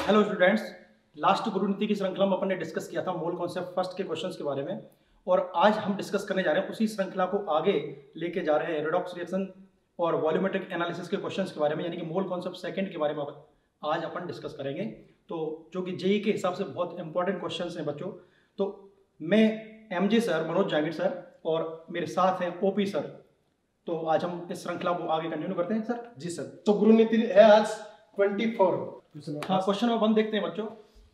Hello students, last गुरु नीति की श्रृंखला में अपन ने डिस्कस किया था मोल कॉन्सेप्ट फर्स्ट के क्वेश्चंस के बारे में, और आज हम डिस्कस करने जा रहे हैं उसी श्रृंखला को आगे लेके जा रहे हैं रेडॉक्स रिएक्शन और वॉल्यूमेट्रिक एनालिसिस के क्वेश्चंस के बारे में, यानी कि मोल कॉन्सेप्ट सेकंड के बारे में आज अपन डिस्कस करेंगे। तो जो कि जेई के हिसाब से बहुत इंपॉर्टेंट क्वेश्चंस हैं बच्चों। तो मैं MJ sir, Manoj Jahangir sir और मेरे साथ हैं ओपी सर। तो आज हम इस श्रृंखला को आगे कंटिन्यू करते हैं सर। जी सर। तो गुरु नीति है आज 24। हाँ, क्वेश्चन नंबर 1 देखते हैं बच्चों।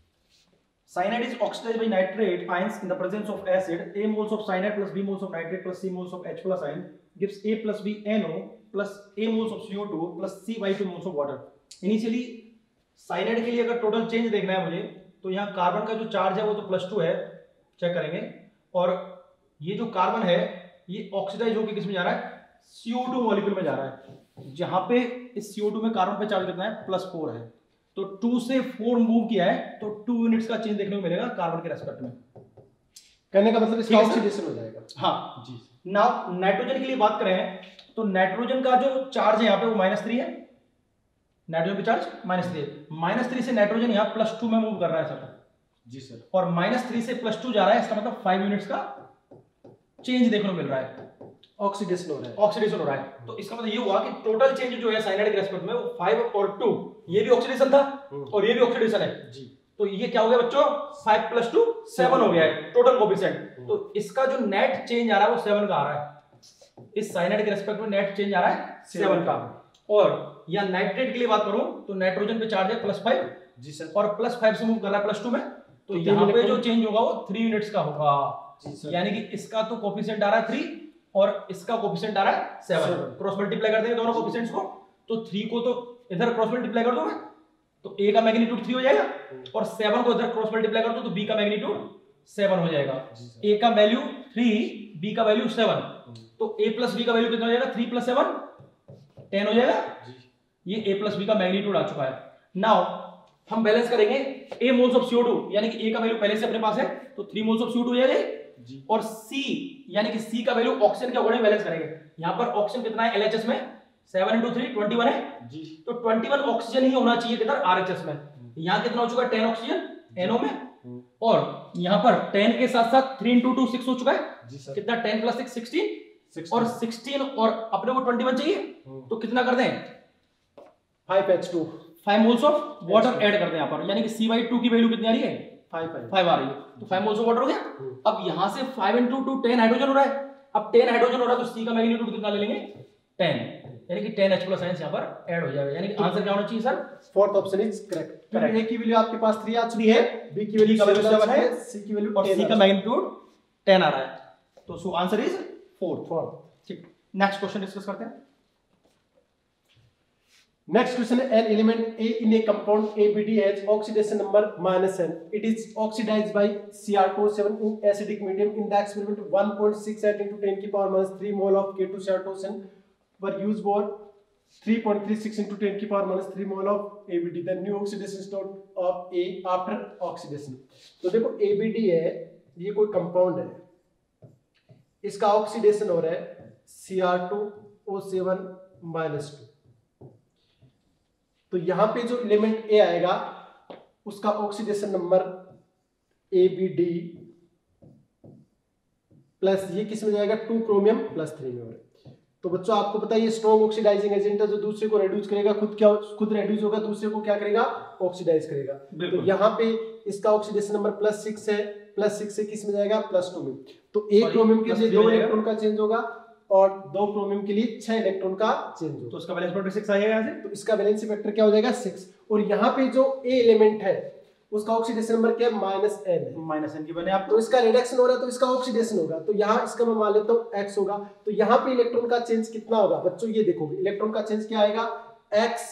Cyanide is oxidized by nitrate ions in the presence of acid. A moles of cyanide plus B moles of nitrate plus C moles of H plus ion gives A plus B NO plus A moles of CO2 plus C by 2 moles of water. Initially cyanide के लिए अगर total change देखना है मुझे, तो यहाँ carbon का जो चार्ज है वो तो +2 है, चेक करेंगे। और ये जो कार्बन है ये ऑक्सीडाइज होकर किस में जा रहा है? CO2 मॉलिक्यूल में जा रहा है, जहां पे इस CO2 में कार्बन पे चार्ज कितना है? +4 है। तो 2 से 4 मूव किया है तो 2 यूनिट्स का चेंज देखने को मिलेगा कार्बन के रेस्पेक्ट में। कहने का मतलब इसका ऑक्सीडेशन हो जाएगा। हाँ जी। नाउ नाइट्रोजन के लिए बात करें तो नाइट्रोजन का जो चार्ज है यहाँ पे वो -3 है। नाइट्रोजन का चार्ज -3 है। -3 से नाइट्रोजन यहाँ +2 में मूव कर रहा है सर। जी सर। और -3 से +2 जा रहा है, इसका मतलब 5 यूनिट्स का चेंज देखने को मिल रहा है, ऑक्सीडेशन हो रहा है। ऑक्सीडेशन हो रहा है। तो इसका मतलब ये हुआ कि टोटल चेंज जो है साइनाइड के रेस्पेक्ट में वो 5 और 2, ये भी ऑक्सीडेशन था और ये भी ऑक्सीडेशन है जी। तो ये क्या हो गया बच्चों? 5 + 2 7 हो गया है टोटल कोएफिशिएंट। तो इसका जो नेट चेंज आ रहा है वो 7 का आ रहा है। इस साइनाइड के रेस्पेक्ट में नेट चेंज आ रहा है 7 का। और या नाइट्रेट के लिए बात करूं तो नाइट्रोजन पे चार्ज है +5 जी सर, और +5 से मूव कर रहा है +2 में, तो यहाँ पे जो चेंज होगा वो 3 यूनिट्स का होगा। यानी कि इसका तो कोएफिशिएंट आ रहा है 3 और इसका कोएफिशिएंट आ रहा है 7। क्रॉस मल्टीप्लाई कर देंगे दोनों कोएफिशिएंट्स को, तो 3 को तो इधर क्रॉस मल्टीप्लाई कर दो मैं, तो a का मैग्नीट्यूड 3 हो जाएगा और 7 को इधर क्रॉस मल्टीप्लाई कर दो तो b का मैग्नीट्यूड 7 हो जाएगा। a का वैल्यू 3, b का वैल्यू 7, तो a + b का वैल्यू कितना हो जाएगा? 3 + 7 10 हो जाएगा। ये a + b का मैग्नीट्यूड आ चुका है। नाउ हम बैलेंस करेंगे a मोल्स ऑफ CO2, यानी कि a का वैल्यू पहले से अपने पास है तो 3 मोल्स ऑफ CO2 हो जाएगा जी। और C यानी कि C का वैल्यू ऑक्सीजन के अकॉर्डिंग बैलेंस करेंगे। यहां पर ऑक्सीजन कितना है LHS में? 7 × 3 21 है जी। तो 21 ऑक्सीजन ही होना चाहिए किधर? RHS में। यहां कितना हो चुका है? 10 ऑक्सीजन NO में, और यहां पर 10 के साथ साथ 3 × 2 6 हो चुका है जी सर। कितना? 10 + 6 16 और 16 और अपने को 21 चाहिए, तो कितना कर दें? 5H2 5 moles of water add कर दें यहां पर, यानी कि C/2 की वैल्यू कितनी आ रही है? 5 आ रही है, तो 5 मोल्स ऑफ वाटर हो गया। अब यहां से 5 × 2 10 हाइड्रोजन हो रहा है। अब 10 हाइड्रोजन हो रहा है तो C का मैग्नीट्यूड कितना ले लेंगे? 10, यानी कि 10H + आयंस यहां पर ऐड हो जाएगा। यानी कि आंसर क्या होना चाहिए sir? Fourth option is correct. A की वैल्यू आपके पास 3 आ चुकी है, B की वैल्यू 7 है, C की वैल्यू और C का मैग्नीट्यूड 10 आ रहा है, तो सो आंसर इज 4। ठीक, नेक्स्ट क्वेश्चन डिस्कस करते हैं। Next question is an element A in a compound ABD has oxidation number -n. It is oxidized by Cr2O7 in acidic medium. In the experiment 1.68 × 10⁻³ mole of K2Cr2O7 were used for 3.36 × 10⁻³ mole of ABD. The new oxidation state of A after oxidation. तो देखो ABD है, ये कोई compound है, इसका oxidation हो रहा है Cr2O7 -2। तो यहां पे जो एलिमेंट A आएगा उसका ऑक्सीडेशन नंबर ABD प्लस ये किस में जाएगा? 2 क्रोमियम + 3 में हो रहा है। तो बच्चों आपको पता है ये स्ट्रॉन्ग ऑक्सीडाइजिंग एजेंट है, जो दूसरे को रिड्यूस करेगा, खुद रिड्यूस होगा, दूसरे को क्या करेगा? ऑक्सीडाइज करेगा। तो यहां पे इसका ऑक्सीडेशन नंबर +6 है, +6 से किस में जाएगा? +2 में। तो 1 क्रोमियम के लिए 2 इलेक्ट्रॉन का चेंज होगा और 2 क्रोमियम के लिए 6 इलेक्ट्रॉन का चेंज होगा। तो इसका बैलेंस फैक्टर 6 आएगा यहां से, तो इसका बैलेंस फैक्टर क्या हो जाएगा? 6। और यहाँ पे जो A एलिमेंट है उसका ऑक्सीडेशन नंबर क्या है? -n है। -n की बने आप, तो इसका रिडक्शन हो रहा है तो इसका ऑक्सीडेशन होगा, तो यहाँ इसका मैं मान लेता हूँ x होगा। तो यहाँ पे इलेक्ट्रॉन का चेंज कितना होगा बच्चों? ये देखोगे इलेक्ट्रॉन का चेंज क्या आएगा? x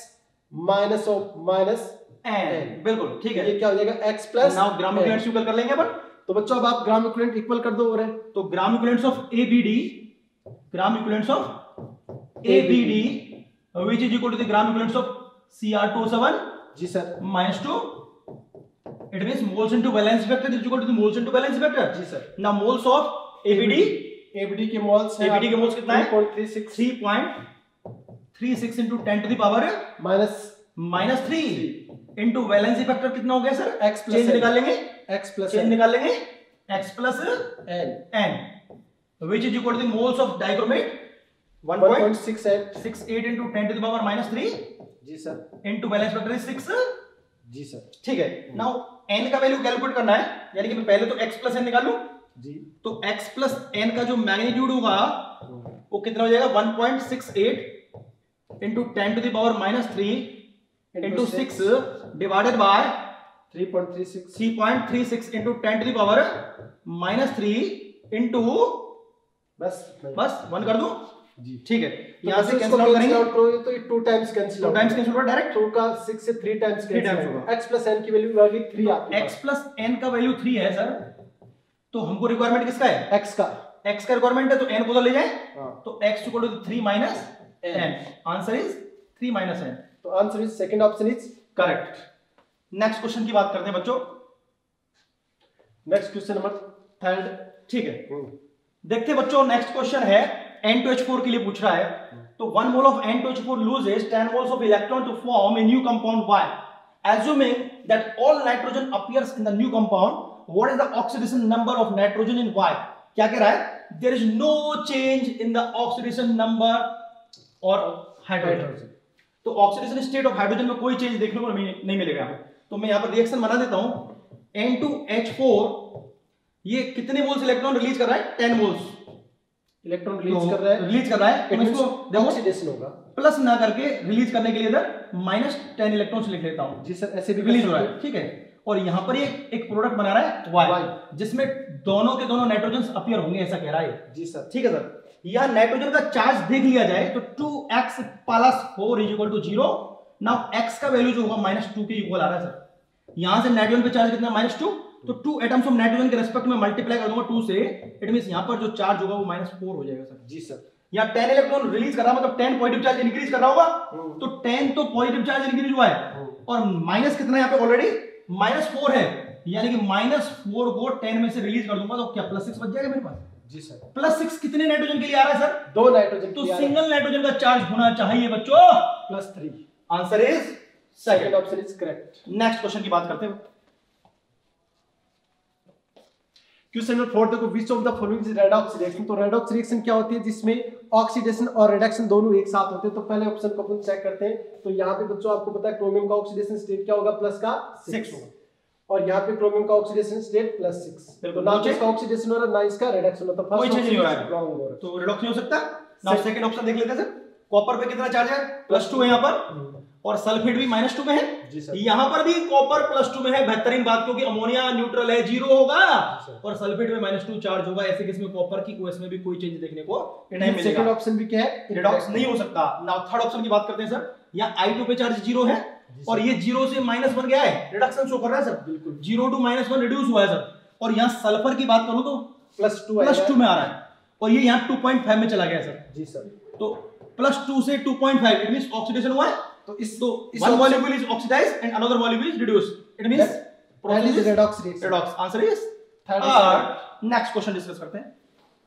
-n। बिल्कुल ठीक है। ये क्या हो जाएगा? x plus. Now gram equivalents equal कर लेंगे अपन। तो बच्चों अब आप ग्राम इक्विवेलेंट इक्वल कर दो। और तो gram equivalents of ABD, gram equivalents of ABD which is equal to the gram equivalents of Cr2O7 जी sir -2. It means moles into valence vector is equal to the moles into valence vector जी sir. now moles of ABD के moles है, ABD के moles कितना है? 3.36 3.36 into 10 to the power -3। -3 into valency factor कितना हो गया सर? x प्लस चेंज निकाल लेंगे, x प्लस चेंज निकाल लेंगे x plus n n which is equal to the moles of dichromate 1.68 into 10 to the power minus 3 जी sir into valence factor is 6। जी sir ठीक है, नाउ n का value calculate करना है, यानी कि मैं पहले तो x प्लस n निकाल लूं जी। तो x प्लस n का जो मैग्नीट्यूड होगा वो कितना हो जाएगा? 1.68 into 10 to the power minus 3 into 6 divided by 3.36 into 10 to the power minus 3 into बस 1 कर दूं जी। ठीक है, तो यहां से कैंसिल आउट करेंगे तो ये 2 times cancel out, 2 times cancel होगा डायरेक्ट, 2 का 6 से 3 टाइम्स कैंसिल होगा। x प्लस n की वैल्यू आ गई 3 आपके x प्लस n का वैल्यू 3 है सर, तो हमको रिक्वायरमेंट किसका है? x का रिक्वायरमेंट है, तो n को तो ले जाए, हां तो x equal to 3 minus n, answer is 3 minus n। तो answer is second option is correct. Next question की बात करते हैं बच्चों। नेक्स्ट क्वेश्चन नंबर 3 ठीक है, देखते हैं बच्चों, नेक्स्ट क्वेश्चन है N2H4 के लिए पूछ रहा है। तो 1 mole of N2H4 loses 10 moles of electron to form a new compound Y. Assuming that all nitrogen appears in the new compound, what is the oxidation number of nitrogen in Y? क्या कह रहा है? There is no change in the oxidation number or hydrogen. तो oxidation state of hydrogen में कोई change देखने को नहीं मिलेगा। तो मैं यहाँ पर रिएक्शन बना देता हूं। N2H4 ये कितने मोल्स इलेक्ट्रॉन रिलीज कर रहा है? 10 मोल्स इलेक्ट्रॉन रिलीज कर रहा है, तो इसको ऑक्सीडेशन होगा, प्लस ना करके रिलीज करने के लिए इधर -10 इलेक्ट्रॉन्स लिख लेता हूं। जी सर, ऐसे भी रिलीज हो रहा है, ठीक है। और यहां पर ये एक प्रोडक्ट बना रहा है Y, जिसमें दोनों के दोनों नाइट्रोजन अपीयर होंगे, ऐसा कह रहा है। जी सर, ठीक है सर। यहां नाइट्रोजन का चार्ज देख लिया जाए तो 2x + 4 = 0। नाउ x का वैल्यू जो होगा -2 के इक्वल आ रहा है सर। यहां से नाइट्रोजन पे चार्ज कितना? -2, तो 2 एटम्स ऑफ नाइट्रोजन के रिस्पेक्ट में मल्टीप्लाई कर दूंगा 2 से, इट मींस यहां पर जो चार्ज होगा वो -4 हो जाएगा सर। जी सर। यहां 10 इलेक्ट्रॉन रिलीज कर रहा है, मतलब 10 पॉजिटिव चार्ज इंक्रीज कर रहा होगा, तो 10 तो पॉजिटिव चार्ज इंक्रीज हुआ है, और माइनस कितना यहां पे ऑलरेडी -4 है, यानी कि -4 को 10 में से रिलीज कर दूंगा तो क्या +6 बच जाएगा मेरे पास? जी सर। +6 कितने नाइट्रोजन के लिए आ रहा है सर? 2 नाइट्रोजन। तो सिंगल नाइट्रोजन का चार्ज होना चाहिए बच्चों +3। Answer is second option is correct. Next question की बात करते हैं। क्वेश्चन नंबर 4 देखो, which of the following is redox reaction. तो रेडॉक्स रिएक्शन क्या होती है? जिसमें ऑक्सीडेशन और रिडक्शन दोनों एक साथ होते हैं। तो पहले ऑप्शन को अपन चेक करते हैं। तो यहाँ पे बच्चों आपको पता है क्रोमियम का ऑक्सीडेशन स्टेट क्या होगा? प्लस का 6 होगा, और यहाँ पे क्रोमियम का ऑक्सीडेशन स्टेट +6। बिल्कुल, ना तो इसका ऑक्सीडेशन हो रहा है ना इसका रिडक्शन हो रहा है, तो कोई चेंज नहीं हो रहा है, रॉन्ग हो रहा है, तो रिडक्शन हो सकता है। नाउ सेकंड ऑप्शन देख लेते हैं सर। कॉपर पे कितना चार्ज है? +2 है यहाँ पर, और सल्फेट भी -2 में है। जी सर। यहाँ पर भी कॉपर +2 में है, बेहतरीन बात, क्योंकि अमोनिया न्यूट्रल है, 0 होगा, और सल्फेट में -2 चार्ज होगा। ऐसे केस में कॉपर की OS में भी कोई चेंज देखने को नहीं मिलेगा। सेकंड ऑप्शन भी क्या है? रिडॉक्स नहीं हो सकता। नाउ थर्ड ऑप्शन की बात करते हैं सर। यहाँ I2 पे चार्ज 0 है, और ये 0 से -1 गया है, रिडक्शन शो कर रहा है सर। बिल्कुल 0 to -1 रिड्यूस हुआ है सर। और यहाँ सल्फर की बात करूं तो +2 में आ रहा है, और ये यहाँ 2.5 में चला गया सर। जी सर। तो +2 से 2.5, इट मींस ऑक्सीडेशन हुआ है। तो one molecule is oxidized and another molecule is reduced. It means process is redox reaction. Redox. Answer is third. Next question discuss करते हैं।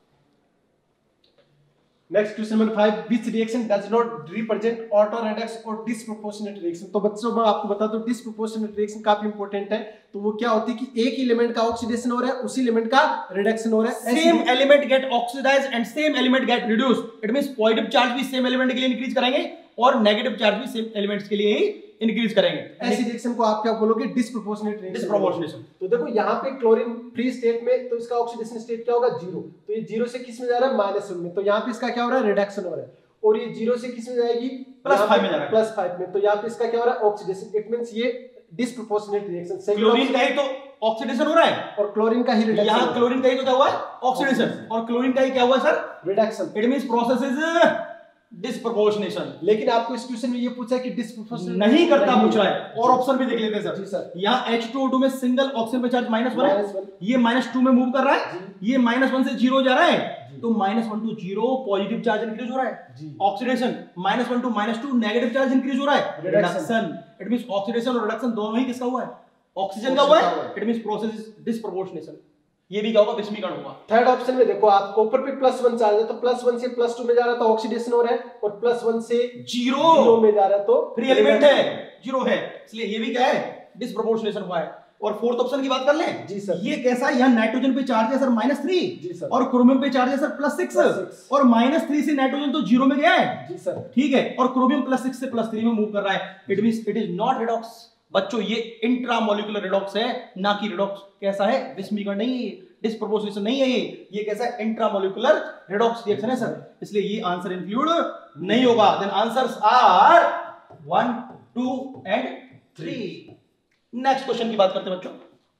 Next question number 5, which reaction does not represent auto redox और disproportionate reaction. तो बच्चों मैं आपको बता दूं, disproportionate reaction काफी इंपॉर्टेंट है। तो वो क्या होती है कि एक एलिमेंट का ऑक्सीडेशन हो रहा है, उसी एलिमेंट का रिडक्शन हो रहा है। Same element get oxidised and same element get reduced. It means positive charge भी सेम एलिमेंट के लिए इंक्रीज करेंगे, और नेगेटिव चार्ज भी सेम एलिमेंट्स के लिए ही इंक्रीज करेंगे। ऐसी रिएक्शन को आप क्या बोलोगे? Disproportionate reaction. डिस्प्रोपोर्शनेशन। तो देखो यहाँ पे क्लोरीन फ्री स्टेट में, तो इसका ऑक्सीडेशन स्टेट क्या होगा? 0। तो ये 0 से किस में जा रहा है? -1 में। तो यहाँ पे इसका क्या हो रहा है? रिडक्शन हो रहा है। और ये 0 से किस में जाएगी? +5 में जा रहा है। +5 में। तो यहाँ पे इसका क्या हो रहा है? ऑक्सीडेशन। इट मींस ये डिस्प्रोपोर्शनेट रिएक्शन। क्लोरीन का ही तो ऑक्सीडेशन हो रहा है, और क्लोरीन का ही रिडक्शन। यहाँ क्लोरीन का ही तो क्या हुआ है? ऑक्सीडेशन, और क्लोरीन का ही क्या हुआ sir? Reduction. It means process is disproportionation. लेकिन आपको इस क्वेश्चन में ये पूछा है कि डिस्प्रोपोर्शनेट नहीं करता, पूछ रहा है। और ऑप्शन भी देख लेते हैं सर। जी सर। यहाँ H2O2 में सिंगल ऑक्सीजन पे चार्ज -1 है, ये -2 में मूव कर रहा है, ये -1 से 0 जा रहा है, तो -1 to 0 पॉजिटिव चार्ज इंक्रीज हो रहा है। Oxidation -1 to -2 negative charge increase हो रहा है। रिडक्शन, इट मींस ऑक्सीडेशन और रिडक्शन दोनों ही किसका हुआ है? ऑक्सीजन का हुआ है। It means process is disproportionation. ये भी क्या होगा, विस्मीकरण होगा। थर्ड ऑप्शन में देखो आप कॉपर पे +1 चार्ज है तो +1 से +2 में जा रहा है तो ऑक्सीडेशन हो रहा है, और +1 से 0 में जा रहा है तो फ्री एलिमेंट है, 0 है, इसलिए ये भी क्या है, डिसप्रोपोर्शनेशन हुआ है। और फोर्थ ऑप्शन की बात कर लें। जी सर। ये कैसा है, यहाँ नाइट्रोजन पे चार्ज है सर -3, जी सर, और क्रोमियम पे चार्ज है सर +6, और -3 से नाइट्रोजन तो 0 में गया है। जी सर, ठीक है, और क्रोमियम +6 से +3 में मूव कर रहा है। It means it is not redox. बच्चों ये इंट्रामोलिकुलर रेडॉक्स है, ना कि रेडॉक्स। कैसा है, विस्मीकरण नहीं है, डिस्प्रोपोर्शनेशन नहीं है, ये कैसा है, इंट्रामोलिकुलर रेडॉक्स रिएक्शन है सर, इसलिए ये आंसर इंक्लूड नहीं होगा। Then answers are 1, 2 and 3। Next question की बात करते हैं बच्चों।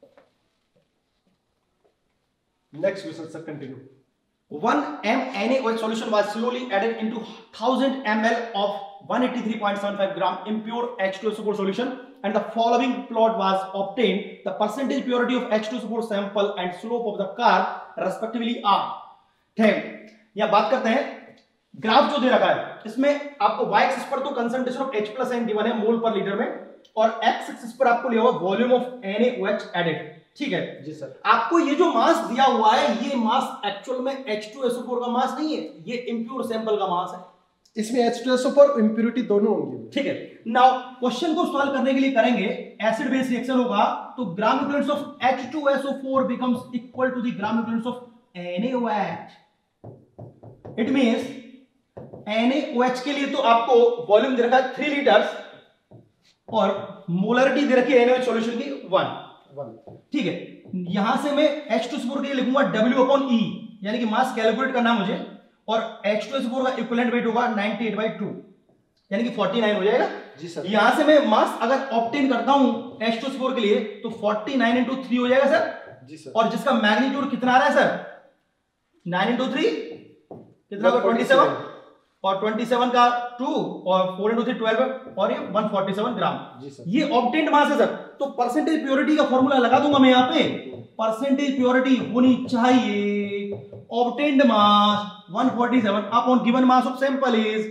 Next question sir, continue. 1 mNaOH solution was slowly added into 1000 ml of 183.75 gram impure H2SO4 solution and the following plot was obtained. The percentage purity of H2SO4 sample and slope of the curve respectively are। ठीक, यहाँ बात करते हैं, graph जो दे रखा है इसमें आपको y एक्सिस पर तो कंसंट्रेशन ऑफ H+N गिवन है मोल पर लीटर में, और x एक्सिस पर आपको लिया हुआ वॉल्यूम ऑफ NaOH एडेड। ठीक है जी सर। आपको ये जो मास दिया हुआ है, ये मास एक्चुअल में H2SO4 का मास नहीं है, ये इंप्योर सैंपल का मास है। इसमें H2SO4 इंप्योरिटी दोनों होंगे। ठीक है, नाउ क्वेश्चन को सॉल्व करने के लिए करेंगे, एसिड बेस रिएक्शन होगा तो gram equivalence of H2SO4 becomes equal to the gram equivalence of NaOH। It means NaOH के लिए तो आपको वॉल्यूम दे रखा है 3 लीटर्स और मोलरिटी दे रखी है NaOH सॉल्यूशन की 1। ठीक है, यहां से मैं H2SO4 के लिए लिखूंगा W/E, यानी कि मास कैलकुलेट करना मुझे, और H2SO4 का इक्विवेलेंट वेट होगा 98/2, यानी कि 49 हो जाएगा। जी सर। यहां से मैं मास अगर ऑब्टेन करता हूं H2SO4 के लिए तो 49 into 3 हो जाएगा सर। जी सर। और जिसका मैग्नीट्यूड कितना आ रहा है सर, 9 into 3 कितना होगा, 27, और 27 का 2 और 4 into 3 12, और ये 147 ग्राम। जी सर। ये ऑब्टेन्ड मास है सर। तो परसेंटेज प्योरिटी का फॉर्मूला लगा दूंगा मैं यहाँ पे, परसेंटेज प्योरिटी होनी चाहिए obtained mass 147 upon given mass of sample is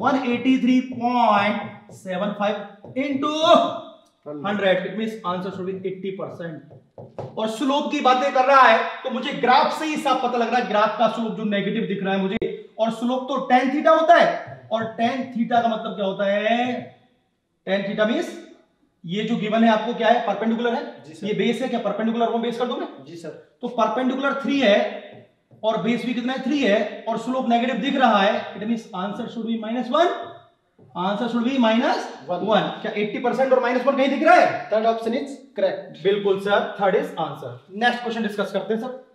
183.75 into 100। It means answer should be 80%। और स्लोप की बातें कर रहा है तो मुझे ग्राफ से ही साफ पता लग रहा है, ग्राफ का स्लोप जो नेगेटिव दिख रहा है मुझे, और स्लोप तो tan थीटा होता है, और tan थीटा का मतलब क्या होता है, tan थीटा मींस ये जो गिवन है आपको क्या है, परपेंडिकुलर है, ये बेस है क्या, परपेंडिकुलर को बेस कर दूं मैं। जी सर। तो परपेंडिकुलर 3 है और बेस भी कितना है, 3 है, और स्लोप नेगेटिव दिख रहा है। It means answer should be -1, answer should be -1। क्या 80% और -1 कहीं दिख रहा है? Third option is correct. बिल्कुल सर, थर्ड इज आंसर। नेक्स्ट क्वेश्चन डिस्कस करते हैं सर।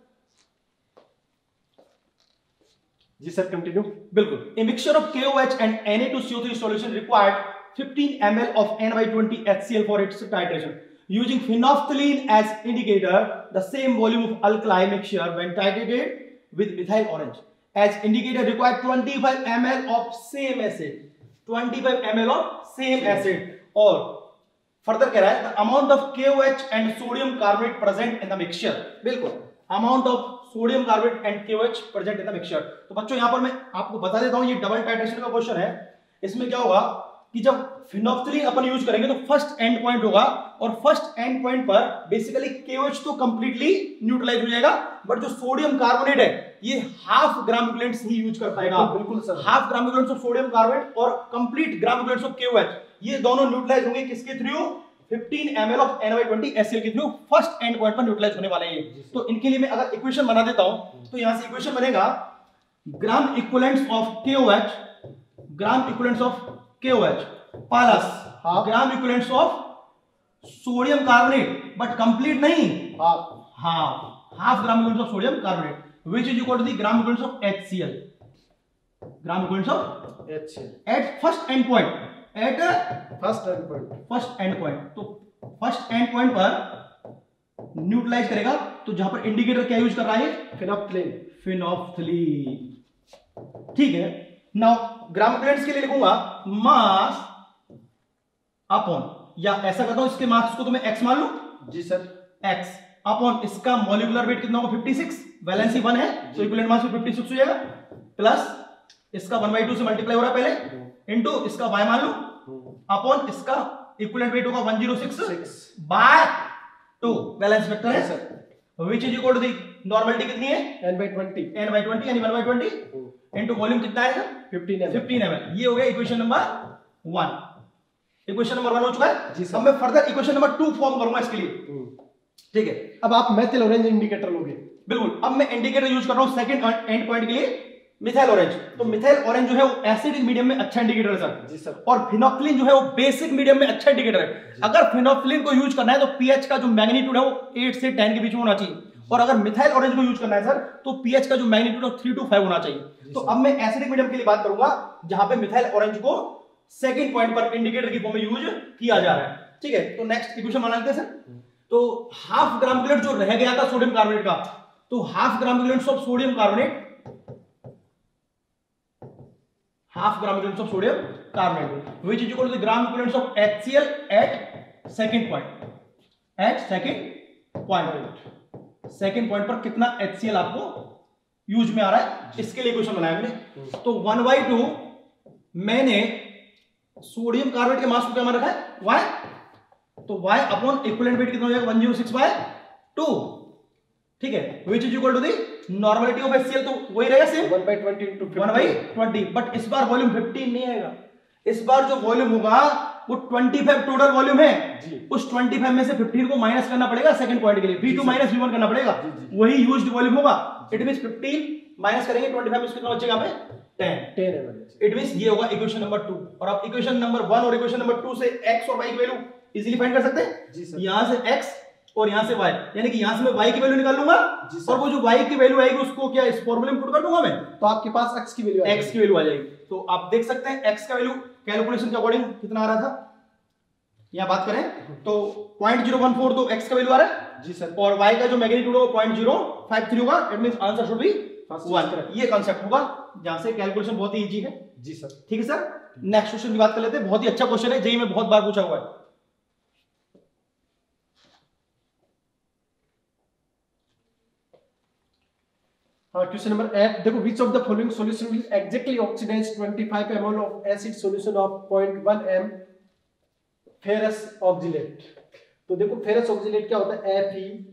जी सर, कंटिन्यू। बिल्कुल। A mixture of KOH and Na2CO3 solution required 15 ml of N/20 HCl for its titration. Using phenolphthalein as indicator, the same volume of alkali mixture when titrated with methyl orange as indicator required 25 ml of same acid. 25 ml of same acid. और further कह रहा है the amount of KOH and sodium carbonate present in the mixture. बिल्कुल, amount of sodium carbonate and KOH present in the mixture. तो बच्चों यहां पर मैं आपको बता देता हूं, ये डबल टाइट्रेशन का क्वेश्चन है। इसमें क्या होगा कि जब फिनोल्फथलीन अपन यूज करेंगे तो फर्स्ट एंड पॉइंट होगा, और फर्स्ट एंड पॉइंट पर बेसिकली KOH तो कंप्लीटली न्यूट्रलाइज हो जाएगा, बट जो सोडियम कार्बोनेट है ये हाफ ग्राम इक्विवेलेंट्स ही यूज कर पाएगा। बिल्कुल sir. Half gram equivalents of sodium carbonate और complete gram equivalents of KOH, ये दोनों न्यूट्रलाइज होंगे किसके through, 15 ml of N/20 HCl के थ्रू फर्स्ट एंड पॉइंट पर न्यूट्रलाइज होने वाले हैं। तो इनके लिए मैं अगर इक्वेशन बना देता हूं तो यहां से इक्वेशन बनेगा gram equivalents of KOH, gram equivalents of KOH plus gram equivalents of sodium carbonate, but complete नहीं, half gram equivalents of sodium carbonate which is equal to the gram equivalents of HCl, gram equivalents of HCl at first end point, at first end point, first end point. तो first end point पर neutralise करेगा, तो जहां पर indicator क्या use कर रहा है, फिनोल्फथलीन, फिनोल्फथलीन। ठीक है, नाउ ग्राम इक्विवेलेंट्स के लिए लिखूंगा मास अपॉन, या ऐसा करता हूं इसके मास को तो मैं x मान लूं। जी सर। x अपॉन इसका मॉलिक्यूलर वेट कितना होगा, 56, वैलेंसी 1 है तो इक्विवेलेंट मास 56 हो जाएगा, प्लस इसका 1/2 से मल्टीप्लाई हो रहा है पहले, इनटू इसका y मान लो, अपॉन इसका इक्विवेलेंट वेट होगा 106 बाय 2, बैलेंस वेक्टर है, which is equal to the normality कितनी है n/20 यानी 1/20 इनटू वॉल्यूम कितना है 15 ml। ये हो गया इक्वेशन नंबर 1। इक्वेशन नंबर 1 हो चुका है जी सर। अब मैं फर्दर इक्वेशन नंबर 2 फॉर्म करूंगा इसके लिए। ठीक है, अब आप मेथिल ऑरेंज इंडिकेटर लोगे। बिल्कुल। अब मैं इंडिकेटर यूज कर रहा हूं सेकंड एंड पॉइंट के लिए, मिथाइल ऑरेंज। तो मिथाइल ऑरेंज जो है वो एसिडिक मीडियम में अच्छा इंडिकेटर है सर। जी सर। और फिनोल्फिन जो है वो बेसिक मीडियम में अच्छा इंडिकेटर है। अगर फिनोल्फिन को यूज करना है तो पीएच का जो मैग्नीट्यूड है वो 8 से 10 के बीच में होना चाहिए, और अगर मिथाइल ऑरेंज को यूज करना है सर तो पीएच का जो मैग्नीट्यूड है 3 to 5 होना चाहिए। तो अब मैं एसिडिक मीडियम के लिए बात करूंगा जहां पे मिथाइल ऑरेंज को सेकंड पॉइंट पर इंडिकेटर की फॉर्म में यूज किया जा रहा है। ठीक है, तो नेक्स्ट इक्वेशन बना लेते हैं सर। तो हाफ ग्राम ग्रेड जो रह गया था सोडियम कार्बोनेट का, तो half gram grade of sodium carbonate, half gram grade of sodium carbonate which is equal to the gram equivalent of HCl at second point, at second point. Second point पर कितना HCl आपको use में आ रहा है, इसके लिए question बनाया मैंने। तो 1/2 मैंने सोडियम कार्बोनेट के मास को क्या मान रखा है y, तो y अपॉन इक्विवेलेंट वेट कितना हो जाएगा 106/2। ठीक है, which is equal to the normality of HCl, तो वही रहेगा सेम 1/20 into 50 1/20। बट इस बार वॉल्यूम 15 नहीं आएगा, इस बार जो वॉल्यूम होगा वो 25 टोटल वॉल्यूम है जी। उस 25 में से 15 को माइनस करना पड़ेगा सेकंड पॉइंट के लिए, V2 माइनस V1 करना पड़ेगा, वही यूज्ड वॉल्यूम होगा। इट मींस 15 माइनस करेंगे 25 में कितना बचेगा हमें 10 ml। इट मींस ये होगा इक्वेशन नंबर 2। और आप इक्वेशन नंबर 1 और इक्वेशन नंबर 2 से x और y की वैल्यू इजीली फाइंड कर सकते हैं। जी सर। यहां से x और यहां से y, यानी कि यहां से मैं y की वैल्यू निकाल लूंगा और वो जो y की वैल्यू आएगी उसको क्या इस फॉर्मूले में पुट कर दूंगा मैं, तो आपके पास x की वैल्यू x की वैल्यू आ जाएगी। तो आप देख सकते हैं x का वैल्यू कैलकुलेशन के अकॉर्डिंग कितना आ रहा था। यहां बात करें तो 0.014 तो x का वैल्यू आ रहा है जी सर, और y का जो मैग्नीट्यूड है वो 0.053 होगा। It means answer should be 1। ये कांसेप्ट होगा जहां से कैलकुलेशन बहुत ही इजी है। जी सर। ठीक है सर, नेक्स्ट क्वेश्चन की बात कर लेते हैं। बहुत ही अच्छा क्वेश्चन है, जेईई में बहुत बार पूछा हुआ है। हाँ, क्वेश्चन नंबर 8 देखो, which of the following solution will exactly oxidize 25 ml of acid solution of 0.1 m ferrous oxalate। तो देखो फेरस ऑक्सीलेट क्या होता है,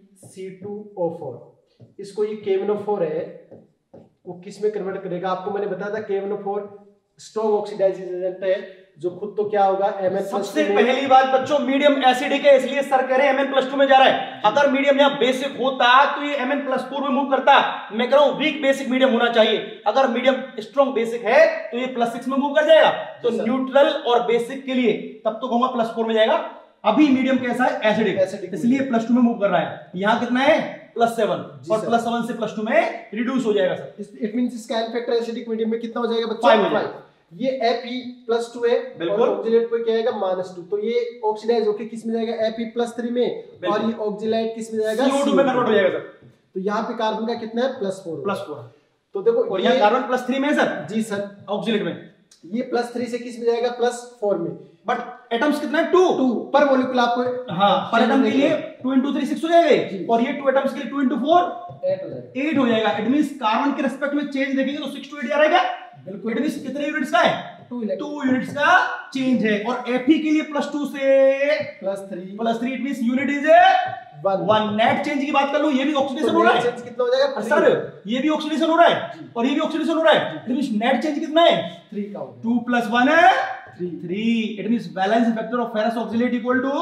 FeC2O4। इसको ये KMnO4 है, वो किस में कन्वर्ट करेगा, आपको मैंने बताया था KMnO4 स्ट्रॉन्ग ऑक्सीडाइजिंग एजेंट है, जो खुद तो क्या होगा Mn+2। सबसे पहली बात बच्चों, मीडियम एसिडिक है इसलिए सर कह रहे हैं Mn+2 में जा रहा है। अगर मीडियम यहाँ बेसिक होता तो ये Mn+4 में मूव करता। मैं कह रहा हूँ वीक बेसिक मीडियम होना चाहिए, अगर मीडियम स्ट्रॉन्ग बेसिक है तो ये +6 में मूव कर जाएगा। तो न्यूट्रल और बेसिक के लिए तब तो कहूंगा +4 में जाएगा। अभी मीडियम कैसा है, एसिडिक, इसलिए +2 में मूव कर रहा है। यहाँ कितना है +7 और +7 से +2 में रिड्यूस हो जाएगा सर। इट मींस इसका n फैक्टर एसिडिक मीडियम में कितना हो जाएगा बच्चों, 5। ये Fe+2 है और ऑक्सीलेट को क्या आएगा -2, तो ये ऑक्सीडाइज होके किस में जाएगा Fe+3 में, और ये ऑक्सीलाइट किस में जाएगा CO2 में कन्वर्ट हो जाएगा सर। तो यहाँ पे कार्बन का कितना है +4। तो देखो और यहाँ कार्बन +3 में है सर। जी सर, ऑक्सीलेट में ये +3 से किस में जाएगा +4 में। बट एटम्स कितना है 2 पर मॉलिक्यूल आपको, हाँ पर एटम के लिए 2 into 3 6 हो जाएगा, और ये 2 एटम्स के लिए 2 into 4 8 हो जाएगा। इट मींस कार्बन के रिस्पेक्ट में चेंज देखेंगे तो 6 to 8 आ रहेगा। बिल्कुल, इट मींस कितने यूनिट्स का है, 2 यूनिट्स का चेंज है। और Fe के लिए +2 से +3 it means unit is 1। Net change की बात कर लो, ये भी ऑक्सीडेशन हो रहा है, कितना हो जाएगा सर ये भी ऑक्सीडेशन हो रहा है और ये भी ऑक्सीडेशन हो रहा है। इट मींस नेट चेंज कितना है 3 का, 2 + 1 है 3। It means balance factor of ferrous oxalate equal to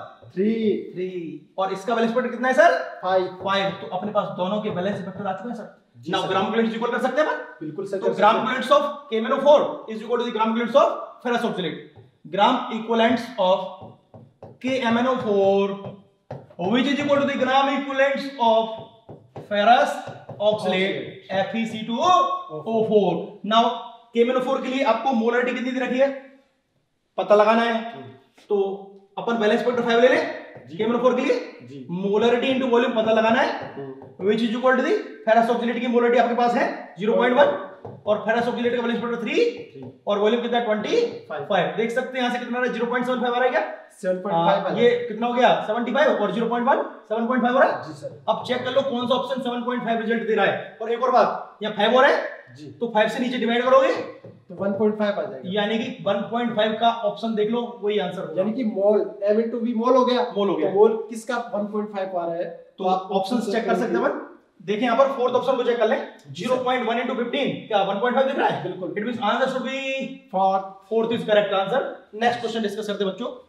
3 और इसका बैलेंस फैक्टर कितना है सर 5। तो अपने पास दोनों के बैलेंस फैक्टर आ चुके हैं sir. Now gram equivalent equal कर सकते हैं अपन, बिल्कुल सर। तो gram equivalents of KMnO4 is equal to the gram equivalents of ferrous oxalate. Gram equivalents of KMnO4 which is equal to the gram equivalents of ferrous oxalate FeC2O4। now KMnO4 के लिए आपको molarity कितनी दे रखी है पता लगाना है, तो अपन बैलेंस फैक्टर 5 ले लें KMnO4 के लिए। मोलरिटी इनटू वॉल्यूम पता लगाना है, which is equal to the ferrous oxalate की मोलरिटी आपके पास है 0.1 और फेरस ऑक्सीलेट का बैलेंस फैक्टर 3 और वॉल्यूम कितना है 25। देख सकते हैं यहां से कितना आ रहा है 0.75 आ रहा है क्या 7.5। ये कितना हो गया 75 और 0.1 7.5 हो रहा है जी सर। अब चेक कर लो कौन सा ऑप्शन 7.5 रिजल्ट दे रहा है। और एक और बात, यहाँ 5 हो रहा है जी, तो 5 से नीचे डिवाइड करोगे तो 1.5 आ जाएगा, यानी कि 1.5 का ऑप्शन देख लो वही आंसर होगा। यानी कि मोल M into V मोल हो गया, मोल हो गया। तो मोल किसका 1.5 आ रहा है, तो आप ऑप्शंस चेक कर सकते हैं। देखिए यहाँ पर फोर्थ ऑप्शन को चेक कर लें, 0.1 into 15 क्या 1.5 दिख रहा है? बिल्कुल। It means answer should be fourth is correct answer. Next question discuss करते हैं बच्चों।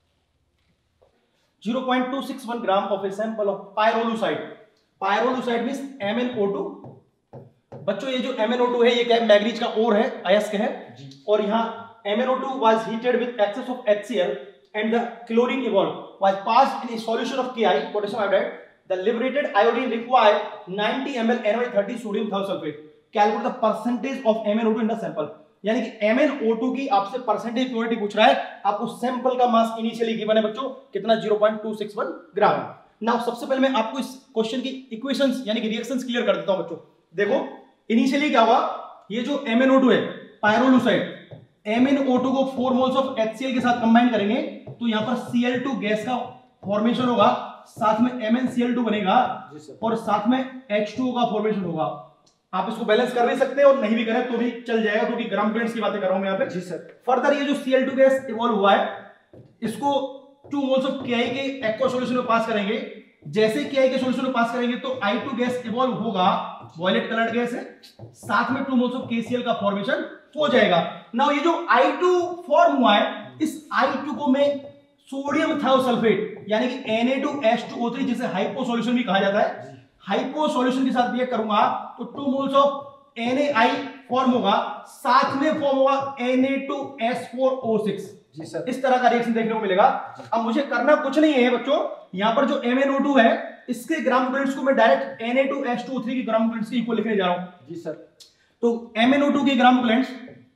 0.261 gram of a sample of pyrolusite. Pyrolusite means MnO2। बच्चों ये जो MnO2 है ये क्या है? मैग्नीज का ओर है, अयस्क है। और यहाँ MnO2 was heated with excess of HCl and the chlorine evolved was passed in a solution of Ki, potassium iodide. The liberated iodine required 90 ml NaOH30 sodium thiosulfate. Calculate the percentage of MnO2 in the sample. यानी कि MnO2 की आपसे percentage purity पूछ रहा है। आपको sample का मास initially given है बच्चों कितना? 0.261 ग्राम। नाउ सबसे पहले मैं आपको इस क्वेश्चन की इक्वेशंस यानी कि रिएक्शंस क्लियर कर देता हूं बच्चों। देखो इनिशियली क्या हुआ, ये जो MnO2 है पायरोलुसाइड, MnO2 को 4 मोल्स ऑफ HCl के साथ कंबाइन करेंगे तो यहां पर Cl2 गैस का फॉर्मेशन होगा, साथ में MnCl2 बनेगा और साथ में H2O का फॉर्मेशन होगा। आप इसको बैलेंस कर भी सकते हैं और नहीं भी करें तो भी चल जाएगा, क्योंकि ग्राम प्लेट्स की बातें कर रहा हूं मैं यहां पे। जी सर। फर्दर ये जो Cl2 गैस इवॉल्व हुआ है इसको 2 मोल्स ऑफ Ki के एक्वा सॉल्यूशन में पास करेंगे। जैसे Ki के सॉल्यूशन में पास करेंगे तो I2 गैस इवॉल्व होगा, वॉयलेट कलर्ड गैस है, साथ में 2 मोल्स ऑफ KCl का फॉर्मेशन हो जाएगा। नाउ ये जो I2 फॉर्म हुआ है, इस I2 को मैं सोडियम थायोसल्फेट यानी कि Na2H2O3 जिसे हाइपो सॉल्यूशन भी कहा जाता है, हाइपो सॉल्यूशन के साथ रिएक्ट करूंगा तो 2 मोल्स ऑफ NaI फॉर्म होगा, साथ में फॉर्म होगा Na2S4O6। जी सर। इस तरह का रिएक्शन देखने को मिलेगा। अब मुझे करना कुछ नहीं है बच्चों, यहां पर जो MnO2 है इसके ग्राम इक्विवेलेंट्स को मैं डायरेक्ट Na2H2O3 के ग्राम इक्विवेलेंट्स के इक्वल लिखने जा रहा हूं। जी सर। तो MnO2 के ग्राम इक्विवेलेंट्स,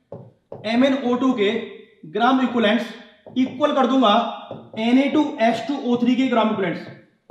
MnO2 के ग्राम इक्विवेलेंट्स इक्वल कर दूंगा Na2H2O3 के ग्राम इक्विवेलेंट्स,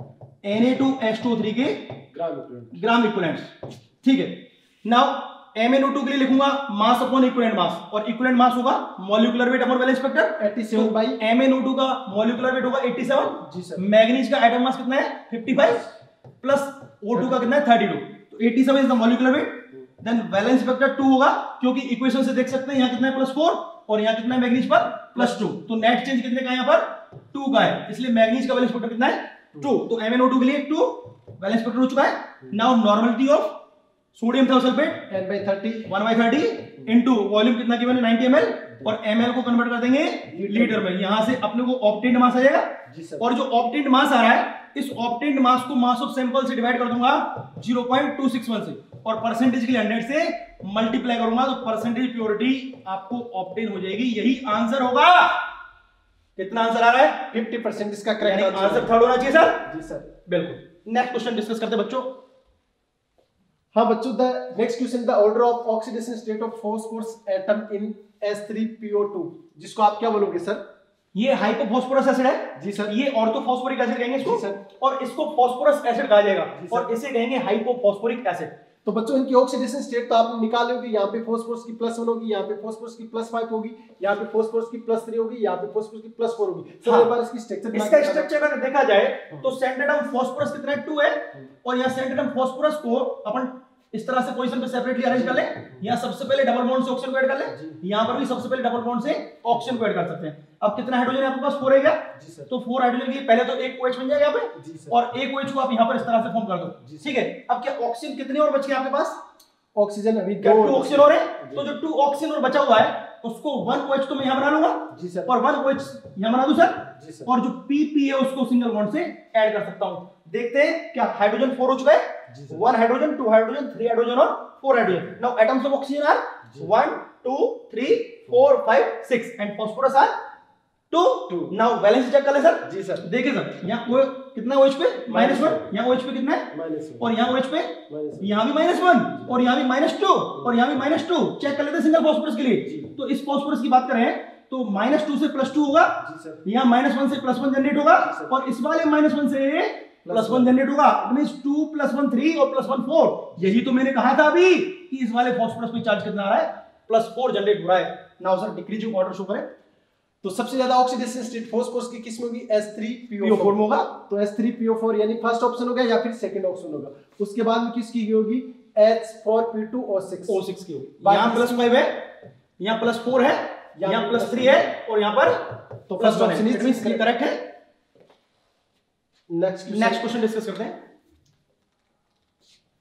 Na2H2O3 के ग्राम इक्विवेलेंट्स। ठीक है। नाउ MnO2 के लिए लिखूंगा मास अपॉन इक्विवेलेंट मास, और इक्विवेलेंट मास होगा molecular weight upon valence vector 87 by MnO2 का मॉलिक्यूलर वेट होगा 87। जी सर। मैग्नीज का एटम मास कितना है? 55 प्लस O2 का कितना है? 32। तो 87 is the molecular weight. Then valence vector 2 होगा, क्योंकि इक्वेशन से देख सकते हैं यहां कितना है? +4 और यहां कितना है मैग्नीज पर? +2। तो नेट चेंज कितने का है? यहां पर 2 का है, इसलिए मैग्नीज का वैलेंस वेक्टर कितना है? 2। तो MnO2 के लिए 2 वैलेंस वेक्टर हो चुका है। Now normality of sodium thiosulphate 1/30 into volume कितना गिवन है? 90 ml, और ml को कन्वर्ट कर देंगे लीटर में। यहां से अपने को ऑब्टेन्ड मास आ जाएगा, और जो ऑब्टेन्ड मास आ रहा है इस ऑब्टेन्ड मास को मास ऑफ सैंपल से डिवाइड कर दूंगा 0.261 से, और परसेंटेज के लिए 100 से मल्टीप्लाई करूंगा तो परसेंटेज प्योरिटी आपको ऑब्टेन हो जाएगी। यही आंसर होगा। कितना आंसर आ रहा है? 50% इसका करेक्ट आंसर थर्ड होना चाहिए सर। जी सर। बिल्कुल। नेक्स्ट क्वेश्चन डिस्कस करते हैं बच्चों। हाँ बच्चों, the next question, the order of oxidation state of phosphorus atom in S3PO2, जिसको आप क्या बोलोगे सर? ये हाइपोफॉस्फोरस एसिड है। जी सर। ये ऑर्थोफॉस्फोरिक एसिड कहेंगे इसको। जी सर। और इसको फास्फोरस एसिड कहा जाएगा, और इसे कहेंगे हाइपोफॉस्फोरिक एसिड। तो बच्चों इनकी ऑक्सीडेशन स्टेट तो आपने निकाली होगी। यहाँ पे फास्फोरस की +1 होगी, यहाँ पे फास्फोरस की +5 होगी, यहाँ पे फास्फोरस की +3 होगी, यहाँ पे फास्फोरस की +4 होगी। सर एक बार इसकी स्ट्रक्चर, इसका स्ट्रक्चर अगर देखा जाए तो सेंट्रोएटम फास्फोरस कितना है? 2 है, और यहाँ सेंट्रोएटम फास्फोरस को अपन इस तरह से पोजीशन पे सेपरेटली अरेंज कर ले। यहाँ सबसे पहले डबल बॉन्ड से ऑक्सीजन को ऐड कर ले, यहाँ पर भी सबसे पहले डबल बॉन्ड से ऑक्सीजन को ऐड कर सकते हैं। अब कितना हाइड्रोजन है आपके पास? 4 है क्या? जी सर। तो 4 हाइड्रोजन के लिए पहले तो एक OH बन जाएगा यहाँ पे। जी सर। और एक OH को आप यहाँ पर इस तरह से फॉर्म कर दो। ठीक है। अब क्या ऑक्सीजन कितने और बच गए आपके पास? ऑक्सीजन अभी 2 ऑक्सीजन और है, तो जो 2 ऑक्सीजन और बचा हुआ है उसको 1 OH तो मैं यहाँ बना लूंगा। जी सर। और 1 OH यहाँ बना दूं सर। जी सर। और जो PP है उसको सिंगल बॉन्ड से ऐड कर सकता हूँ। देखते हैं क्या हाइड्रोजन 4 हो चुका है? 1 हाइड्रोजन, 2 हाइड्रोजन, 3 हाइड्रोजन और 4 hydrogen. Now atoms of oxygen are 1 2 3 4 5 6 and phosphorus are 2। Now valence check कर ले सर। जी सर। देखिए सर, यहाँ कितना OH पे? -1, यहाँ OH पे कितना है? -1, और यहाँ OH पे यहाँ भी -1, और यहाँ भी -2, और यहाँ भी -2। चेक कर लेते हैं सिंगल फास्फोरस के लिए। तो इस फास्फोरस की बात करें तो -2 से +2 होगा, यहाँ -1 से +1 जनरेट होगा, और इस वाले -1 से +1 जनरेट होगा। मींस 2 + 1 3 और +1 4। यही तो मैंने कहा था अभी कि इस वाले फास्फोरस पे चार्ज कितना आ रहा है? +4 जनरेट हो रहा है। Now sir decreasing order show करें। तो सबसे ज्यादा ऑक्सीडेशन स्टेट फास्फोरस की किस में होगी? S3PO4 में होगा। तो S3PO4 यानी फर्स्ट ऑप्शन होगा, या फिर सेकंड ऑप्शन होगा। उसके बाद में किसकी होगी? H4P2O6 की होगी। यहाँ +5 है, यहाँ +4 है, यहाँ +3 है, और यहाँ पर तो +1 है। इट मींस ये करेक्ट है। नेक्स्ट क्वेश्चन डिस्कस करते हैं।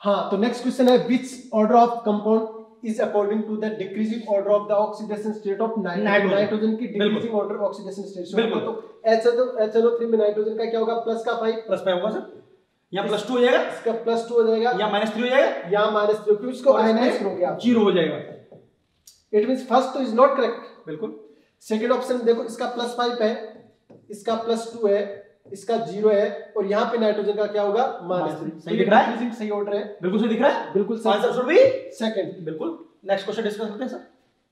हाँ, तो नेक्स्ट क्वेश्चन है which order of compound is according to the decreasing order of the oxidation state of nitrogen की डिक्रीजिंग ऑर्डर ऑक्सीडेशन स्टेट। बिल्कुल। तो HNO3 में नाइट्रोजन का क्या होगा, प्लस का 5 प्लस 5 होगा सर, या +2 हो जाएगा, इसका +2 हो जाएगा, या -3 हो जाएगा, या -3 क्योंकि इसको आयनाइज करोगे आप, 0 हो जाएगा। इट मींस फर्स्ट तो इज नॉट करेक्ट। बिल्कुल। सेकंड ऑप्शन देखो, इसका +5 है, इसका +2 है, इसका 0 है, और यहाँ पे नाइट्रोजन का क्या होगा, -3। सही दिख रहा है, सही ऑर्डर है, बिल्कुल सही दिख रहा है, बिल्कुल सही। Answer should be second. बिल्कुल। नेक्स्ट क्वेश्चन डिस्कस करते हैं sir.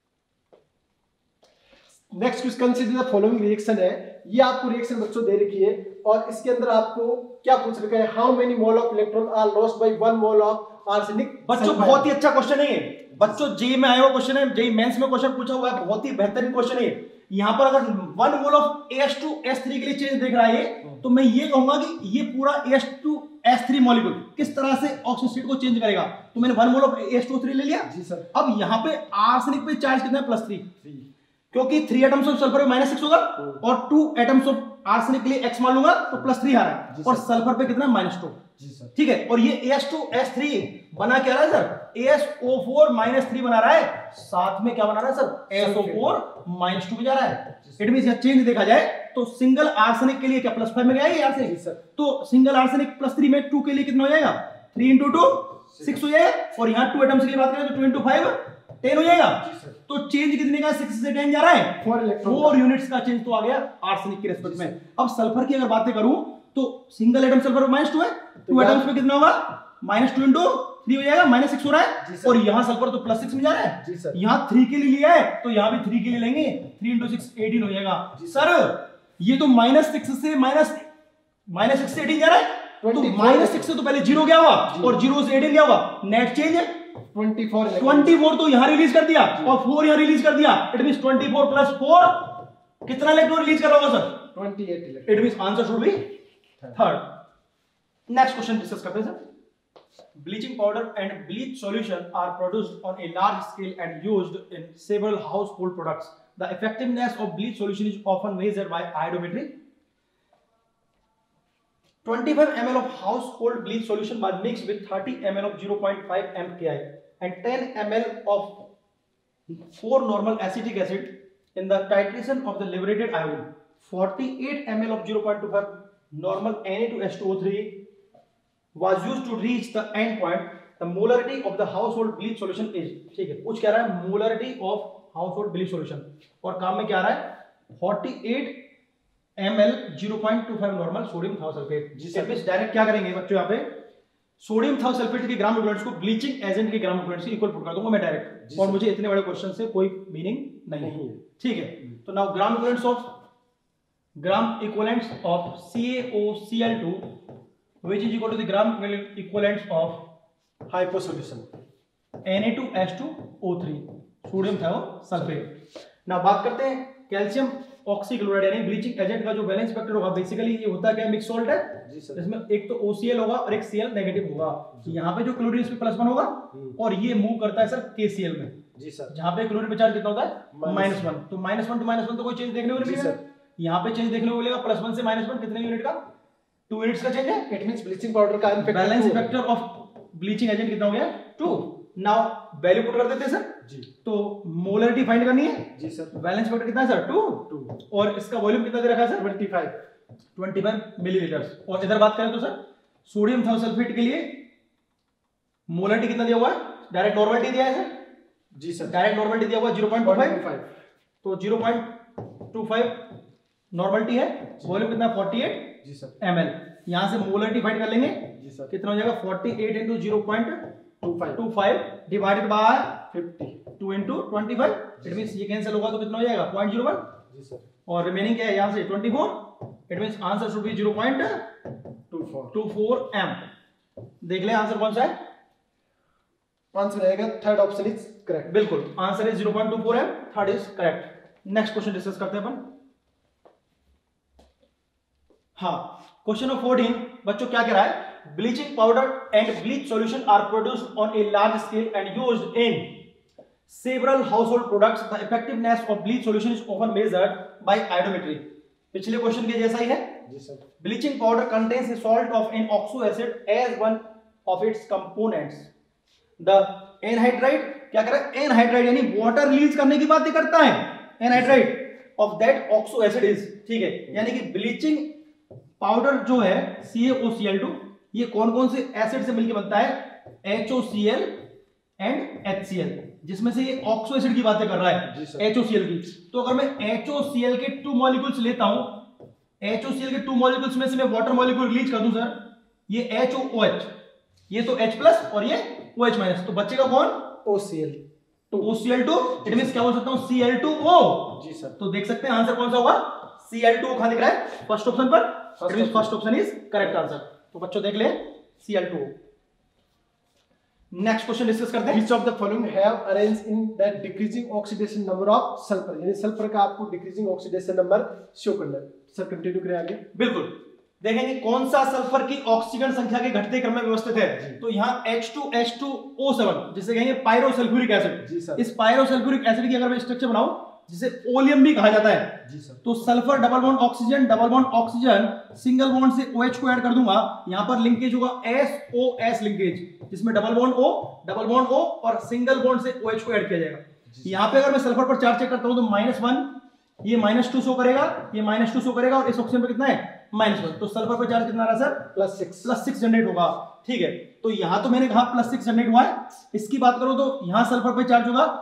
Next question consider the following reaction है, ये आपको रिएक्शन बच्चों दे रखी है, और इसके अंदर आपको क्या पूछ रखा है, how many mole of electron are lost by 1 mole of arsenic. बच्चों बहुत ही अच्छा क्वेश्चन है ये, बच्चों जेई में आया हुआ क्वेश्चन है, जेई मेंस में क्वेश्चन पूछा हुआ है, बहुत ही बेहतरीन क्वेश्चन है। यहाँ पर अगर 1 मोल ऑफ AS2S3 के लिए चेंज देख रहा है, तो मैं ये कहूंगा कि ये पूरा AS2S3 मॉलिक्यूल किस तरह से ऑक्सीजन स्टेट को चेंज करेगा। तो मैंने 1 मोल ऑफ AS2O3 ले लिया जी सर। अब यहाँ पे आर्सेनिक पे चार्ज कितना है, +3, क्योंकि 3 एटम्स ऑफ सल्फर में -6 होगा, और 2 एटम्स ऑफ आर्सेनिक के लिए x मान लूंगा तो +3 आ रहा है, और सल्फर पे कितना -2। ठीक है, और ये AS2S3 बना क्या रहा है सर, ASO4 - 3 बना रहा है, साथ में क्या बना रहा है सर, ASO4 - 2 जा रहा है। इट मींस यह चेंज देखा जाए तो सिंगल आर्सेनिक के लिए क्या +5 में गया है आर्सेनिक, तो सिंगल आर्सेनिक +3 में 2 के लिए कितना हो जाएगा, 3 × 2 6 हो जाएगा, और यहाँ 2 एटम्स की बात करें तो 2 × 5 10 हो जाएगा। तो चेंज कितने का, 6 से 10 जा रहा है, 4 यूनिट्स का चेंज तो आ गया आर्सेनिक के रेस्पेक्ट में। अब सल्फर की अगर बातें करूं तो सिंगल एटम सल्फर -2 है, 2 एटम्स में कितना होगा, -2 × 3 हो जाएगा, -6 हो रहा है, और यहाँ सल्फर तो +6 में जा रहा है, यहाँ 3 के लिए लिया है तो यहाँ भी 3 के लिए लेंगे, 3 × 6 18 हो जाएगा। सर ये तो -6 से -6 से 18 जा रहा है, तो -6 से तो पहले 0 गया होगा, और 0 से 18 गया होगा, नेट चेंज है 24 तो यहां रिलीज कर दिया, और 4 यहां रिलीज कर दिया, इट मींस 24 + 4 कितना इलेक्ट्रॉन रिलीज कर रहा होगा sir, 28 electron. It means answer should be third. Next question discuss करते हैं sir. Bleaching powder and bleach solution are produced on a large scale and used in several household products. The effectiveness of bleach solution is often measured by iodometry. 25 ml of household bleach solution was mixed with 30 ml of 0.5 mKi and 10 ml of 4 normal acetic acid in the titration of the liberated iodine. 48 ml of 0.25 normal Na2H2O3 was used to reach the end point. The molarity of the household bleach solution is, ठीक है, कुछ कह रहा है molarity of household bleach solution, और काम में क्या आ रहा है 48 ml 0.25 नॉर्मल सोडियम थायोसल्फेट। जिससे डायरेक्ट क्या करेंगे बच्चों, यहाँ पे सोडियम थायोसल्फेट के ग्राम इक्विवेलेंट्स को ब्लीचिंग एजेंट के ग्राम इक्विवेलेंट्स से इक्वल पुट कर दूंगा मैं डायरेक्ट, और मुझे इतने बड़े क्वेश्चन से कोई मीनिंग नहीं है। ठीक है, तो now gram equivalents of CaOCl2 which is equal to the gram equivalents of hypo solution Na2H2O3 sodium thiosulphate. Now बात करते हैं कैल्शियम ऑक्सीक्लोराइड यानी ब्लीचिंग एजेंट का जो वैलेंस वेक्टर होगा, बेसिकली ये होता क्या, मिक्स सॉल्ट है जी सर, इसमें एक तो OCl होगा और एक Cl नेगेटिव होगा। यहाँ पे जो क्लोरीन इस पे +1 होगा, और ये मूव करता है सर KCl में जी सर, जहाँ पे क्लोरीन पे चार्ज कितना होता है -1, तो -1 to -1 तो कोई चेंज देखने को नहीं मिलेगा, यहाँ पे चेंज देखने को मिलेगा +1 से -1 कितने यूनिट का, 2 यूनिट्स का चेंज है। इट मींस ब्लीचिंग पाउडर का balance factor of bleaching agent कितना हो गया 2। नाउ वैल्यू पुट कर देते हैं सर जी, तो मोलरिटी फाइंड करनी है जी सर, बैलेंस फैक्टर कितना है सर 2, और इसका वॉल्यूम कितना दे रखा है सर 25 मिलीलीटर। और इधर बात करें तो सर सोडियम थायोसल्फेट के लिए मोलरिटी कितना दिया हुआ है, डायरेक्ट नॉर्मलिटी दिया है सर जी सर, डायरेक्ट नॉर्मलिटी दिया हुआ है 0.25, तो 0.25 नॉर्मलिटी है, वॉल्यूम कितना 48 जी सर ml। यहां से मोलरिटी फाइंड कर लेंगे जी सर, कितना हो जाएगा 48 into 0.25 divided by 50, 2 into 25, it means ये कैंसिल होगा तो कितना हो जाएगा 0.01 जी सर, और रिमेनिंग क्या है यहां से 24, it means answer should be 0.24 m। देख ले आंसर कौन सा है, आंसर आएगा थर्ड ऑप्शन इज करेक्ट, बिल्कुल answer is 0.24 m, third is correct. Next question discuss करते हैं अपन। हाँ, क्वेश्चन नंबर 14 बच्चों क्या कह रहा है, bleaching powder and bleach solution are produced on a large scale and used in several household products. The effectiveness of bleach solution is often measured by iodometry. पिछले क्वेश्चन के जैसा ही है जी sir. Bleaching powder contains a salt of an oxo acid as one of its components. The anhydride क्या कर रहा है, एनहाइड्राइड यानी वाटर रिलीज करने की बात करता है, anhydride of that oxo acid is, ठीक है, यानी कि ब्लीचिंग पाउडर जो है CaOCl2 ये कौन कौन से एसिड से मिलकर बनता है, HOCl एंड HCl, जिसमें से ये ऑक्सो एसिड की बातें कर रहा है HOCl की। तो अगर मैं HOCl के 2 मॉलिक्यूल्स लेता हूं, HOCl के 2 मॉलिक्यूल्स में से मैं वाटर मॉलिक्यूल रिलीज कर दूं सर, ये HOOH, ये तो H प्लस और ये OH माइनस, तो बच्चे का कौन, OCl, OCl2, इट मींस क्या बोल सकता हूं, Cl2O। जी सर। तो देख सकते हैं आंसर कौन सा होगा, Cl2O कहां दिख रहा है, फर्स्ट ऑप्शन पर, it means first option is correct answer. तो बच्चों देख ले Cl2O। नेक्स्ट क्वेश्चन डिस्कस करते हैं। Which of the following have arranged in that decreasing oxidation number of sulfur, यानी सल्फर का आपको डिक्रीजिंग ऑक्सीडेशन नंबर शो करना है। सर कंटिन्यू करें आगे। बिल्कुल, देखेंगे कौन सा सल्फर की ऑक्सीजन संख्या के घटते क्रम में व्यवस्थित है। तो यहाँ H2H2O7 जिसे कहेंगे पायरोसल्फ्यूरिक एसिड। जी सर। इस पायरोसल्फ्यूरिक एसिड की अगर मैं स्ट्रक्चर बनाऊं जिसे ओलियम भी कहा जाता है, जी सर। तो sulphur double bond oxygen single bond से OH को ऐड कर दूंगा, यहाँ पर लिंकेज होगा SOS लिंकेज, जिसमें डबल बॉन्ड O और सिंगल बॉन्ड से OH को ऐड किया जाएगा। यहाँ पे अगर मैं सल्फर पर चार्ज चेक करता हूं तो -1, ये -2 शो करेगा, ये -2 शो करेगा, और इस ऑक्सीजन पे कितना है, -1। तो सल्फर पर चार्ज कितना आ रहा है सर, +6 जनरेट होगा, ठीक है। तो यहाँ तो मैंने कहा +6 जनरेट हुआ है। इसकी बात करो तो यहाँ सल्फर पे चार्ज होगा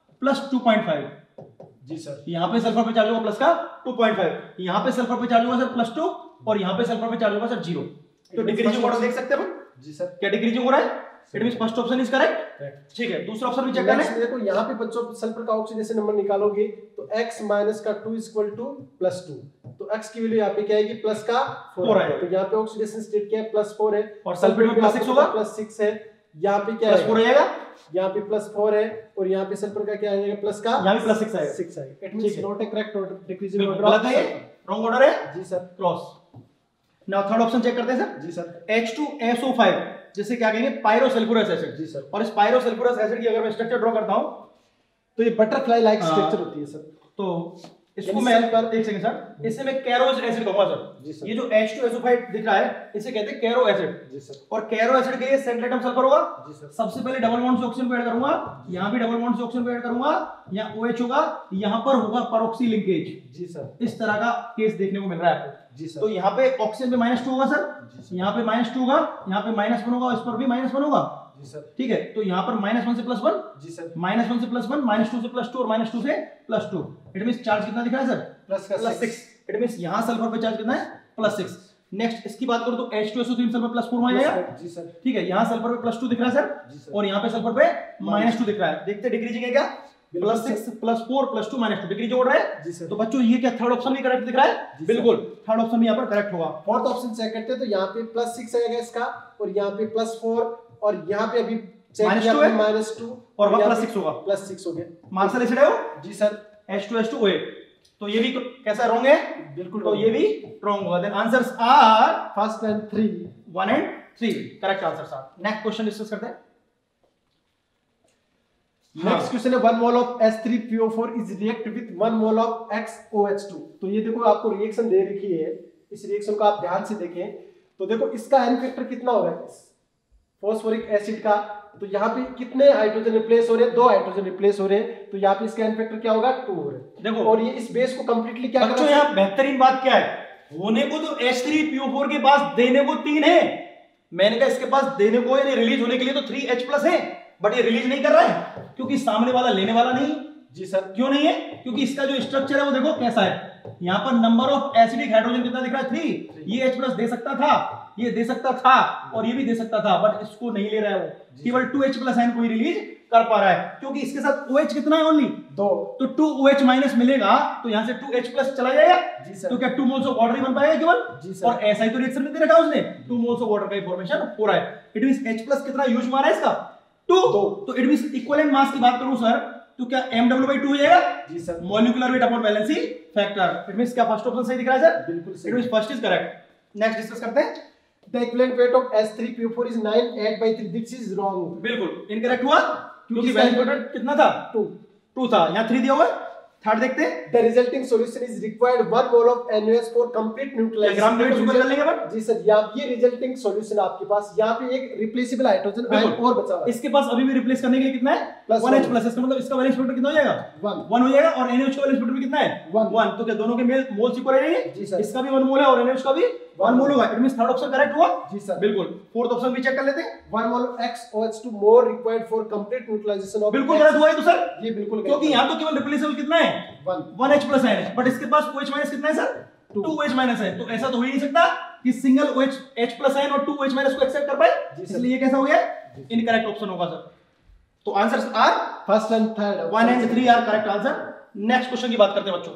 +2.5। जी सर। यहाँ पे सल्फर पे चार्ज होगा प्लस का 2.5, यहाँ पे सल्फर पे चार्ज होगा सर +2, और यहाँ पे सल्फर पे चार्ज होगा सर 0। तो डिक्रीजिंग ऑर्डर देख सकते हैं अपन। जी सर। क्या डिक्रीजिंग हो रहा है, it means first option is correct, ठीक है। दूसरा ऑप्शन भी चेक करना है। देखो यहाँ पे बच्चों सल्फर का ऑक्सीडेशन नंबर निकालोगे तो x माइनस का 2 इक्वल टू +2, तो x की वैल्यू यहाँ पे क्या आएगी, प्लस का 4 है। तो यहाँ पे ऑक्सीडेशन स्टेट क्या है, +4 है, और सल्फेट में +6 होगा, +6 है। यहाँ पे क्या है, +4 आएगा, यहाँ पे +4 है, और यहाँ पे सल्फर का क्या आएगा, प्लस का, यहाँ भी +6 आएगा, 6 आएगा। It means not a correct order, decreasing order. गलत है, रॉन्ग ऑर्डर है। जी sir. Cross. Now third option check करते हैं सर। जी सर। H2SO5 जिसे क्या कहेंगे, पायरोसल्फ्यूरस एसिड। जी सर। और इस पायरोसल्फ्यूरस एसिड की अगर मैं स्ट्रक्चर ड्रॉ करता हूं तो ये बटरफ्लाई लाइक स्ट्रक्चर होती है सर। तो इसको मैं एक सेकंड सर, इसे मैं कैरोज एसिड कहूंगा सर। ये जो H2SO5 दिख रहा है इसे कहते हैं कैरो एसिड। जी सर। और कैरो एसिड के लिए सेंट्रल एटम सल्फर होगा। जी सर। सबसे पहले डबल बॉन्ड से ऑक्सीजन को ऐड करूंगा, यहां भी डबल बॉन्ड से ऑक्सीजन को ऐड करूंगा, यहां OH होगा, यहां पर होगा पेरोक्सी लिंकेज। जी सर। इस तरह का केस देखने को मिल रहा है आपको। जी सर। तो यहाँ पे ऑक्सीजन पे -2 होगा सर, यहाँ पे -2 होगा, यहाँ पे -1 होगा, इस पर भी -1 होगा। जी सर। ठीक है, तो यहाँ पर -1 से +1, जी सर, -1 से +1, -2 से +2 और -2 से +2। इट मींस चार्ज कितना दिख रहा है सर, +6। इट मींस यहाँ सल्फर पे चार्ज कितना है, +6। नेक्स्ट इसकी बात करो तो H2SO3 सल्फर +4 में आएगा। जी सर। ठीक है, यहाँ सल्फर पे +2 दिख रहा है सर, और यहाँ पे सल्फर पे -2 दिख रहा है। देखते डिक्रीजिंग है क्या, +6 +4 +2 -2 डिक्रीजिंग हो रहा है। तो बच्चों ये क्या थर्ड ऑप्शन भी करेक्ट दिख रहा है? बिल्कुल, थर्ड ऑप्शन भी यहाँ पर करेक्ट होगा। फोर्थ ऑप्शन चेक करते हैं तो यहाँ पे +6 आएगा इसका, और यहाँ पे +4, और यहाँ पे अभी चेक किया -2 -2, और वहाँ +6 होगा। +6 हो गया। मार्शल एसिड है वो। जी सर। H2SO8, तो ये भी कैसा रॉन्ग है? बिल्कुल, तो ये भी रॉन्ग होगा। Then answers are first and 3, 1 and 3 correct answers are. Next question discuss करते हैं। नेक्स्ट क्वेश्चन है 1 mole of H3PO4 is react with 1 mole of XOH2। तो ये देखो आपको रिएक्शन दे रखी है, इस रिएक्शन को आप ध्यान से देखें तो देखो इसका n फैक्टर कितना होगा फास्फोरिक एसिड का। तो यहाँ पे कितने हाइड्रोजन रिप्लेस हो रहे हैं, 2 हाइड्रोजन रिप्लेस हो रहे हैं, तो यहाँ पे इसका n फैक्टर क्या होगा, 2 हो रहा है। देखो, और ये इस बेस को कंप्लीटली क्या बच्चों यहाँ बेहतरीन बात क्या है, होने को तो H3PO4 के पास देने को 3 है, मैंने कहा इसके पास देने को यानी रिलीज होने के लिए तो 3H+ है, बट ये रिलीज नहीं कर रहा है क्योंकि सामने वाला लेने वाला नहीं। जी सर। क्यों नहीं है? क्योंकि इसका जो स्ट्रक्चर है वो देखो कैसा है, यहाँ पर नंबर ऑफ एसिडिक हाइड्रोजन कितना दिख रहा है, 3। ये H+ दे सकता था, ये दे सकता था, और ये भी दे सकता था, बट इसको नहीं ले रहा है वो, केवल 2H+ आयन को ही रिलीज कर पा रहा है क्योंकि इसके साथ OH कितना है, ओनली 2। तो 2OH- मिलेगा तो यहाँ से 2H+ चला जाएगा। जी सर। तो क्या 2 मोल्स ऑफ वाटर ही बन पाएगा केवल? जी सर। और ऐसा ही तो रिएक्शन में दे रखा है उसने, 2 मोल्स ऑफ वाटर का फॉर्मेशन हो रहा है। इट मींस H+ कितना यूज मारा है इसका, 2। तो इट मींस इक्विवेलेंट मास की बात करूं सर तो क्या MW/2 हो जाएगा? जी sir. Molecular weight upon valency factor. It means क्या फर्स्ट ऑप्शन सही दिख रहा है सर? बिल्कुल सही। It means first is correct. Next discuss करते हैं। The equivalent weight of H3PO4 is 9 8/3. This is wrong. बिल्कुल इनकरेक्ट हुआ क्योंकि वैलेंस वेट कितना था, 2 था, यहाँ 3 दिया हुआ है। थर्ड देखते हैं, The resulting solution is required 1 mole of NaOH for complete neutralization. Gram unit super कर लेंगे अपन। जी सर, ये रिजल्टिंग सॉल्यूशन आपके पास यहाँ पे एक रिप्लेसेबल हाइड्रोजन आयन और बचा हुआ है। इसके पास अभी भी रिप्लेस करने के लिए कितना है, 1H प्लस, इसका मतलब इसका वैलेंस स्पेक्ट्रम कितना हो जाएगा, 1 हो जाएगा, और NaOH का वैलेंस स्पेक्ट्रम कितना है, 1। तो क्या दोनों के मोल्स इक्वल रहेंगे, इसका भी 1 मोल है और NaOH का भी 1 मोल होगा। It means third option correct हुआ। जी सर, बिल्कुल। फोर्थ ऑप्शन भी चेक कर लेते हैं, 1 mole of XOH2 more required for complete neutralization of। बिल्कुल गलत हुआ है तो सर, ये बिल्कुल, क्योंकि यहाँ तो केवल रिप्लेसेबल कितना है, 1H प्लस आयन है, बट इसके पास OH माइनस कितना है सर, 2H माइनस है। तो ऐसा तो हो ही नहीं सकता कि single OH H plus ion और 2H माइनस को एक्सेप्ट कर पाए, इसलिए ये कैसा हो गया, इनकरेक्ट ऑप्शन होगा सर। तो answers are first and third, 1 and 3 are correct answer. Next question की बात करते हैं बच्चों।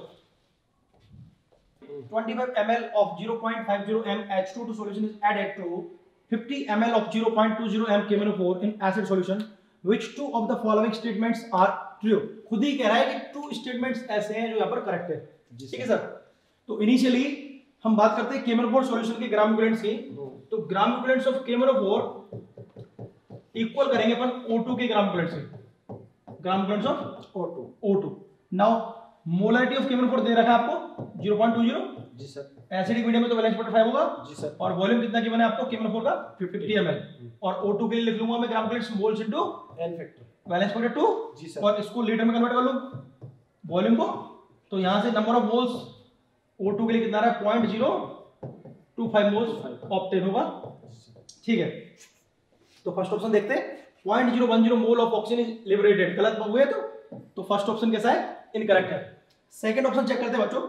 25 ml of 0.50 m H2 solution is added to 50 ml of 0.20 m KMnO4 in acid solution. Which two of the following statements are true? खुद ही कह रहा है कि टू स्टेटमेंट्स ऐसे हैं जो यहाँ पर करेक्ट है। ठीक है सर। तो इनिशियली हम बात करते हैं KMnO4 सॉल्यूशन के ग्राम इक्विवेलेंट्स की। तो gram equivalents of KMnO4 equal करेंगे अपन O2 के ग्राम इक्विवेलेंट से। Gram equivalents of O2। Now molarity of KMnO4 दे रखा है आपको 0.20। जी सर। एसिडिक मीडियम में तो वैलेंस स्पेक्ट्रम 5 होगा। जी सर। और वॉल्यूम कितना गिवन है आपको KMnO4 का 50 ml। और O2 के लिए लिख लूंगा मैं gram equivalents moles into n factor valence spectrum 2। जी सर। और इसको लीटर में कन्वर्ट कर लो वॉल्यूम को। तो यहां से नंबर ऑफ मोल्स O2 के लिए कितना रहा है 0.025 मोल्स ऑब्टेन होगा। ठीक है। तो फर्स्ट ऑप्शन देखते हैं, 0.010 mole of oxygen is liberated. गलत हुआ तो फर्स्ट ऑप्शन कैसा है, इनकरेक्ट है। सेकंड ऑप्शन चेक करते हैं बच्चों,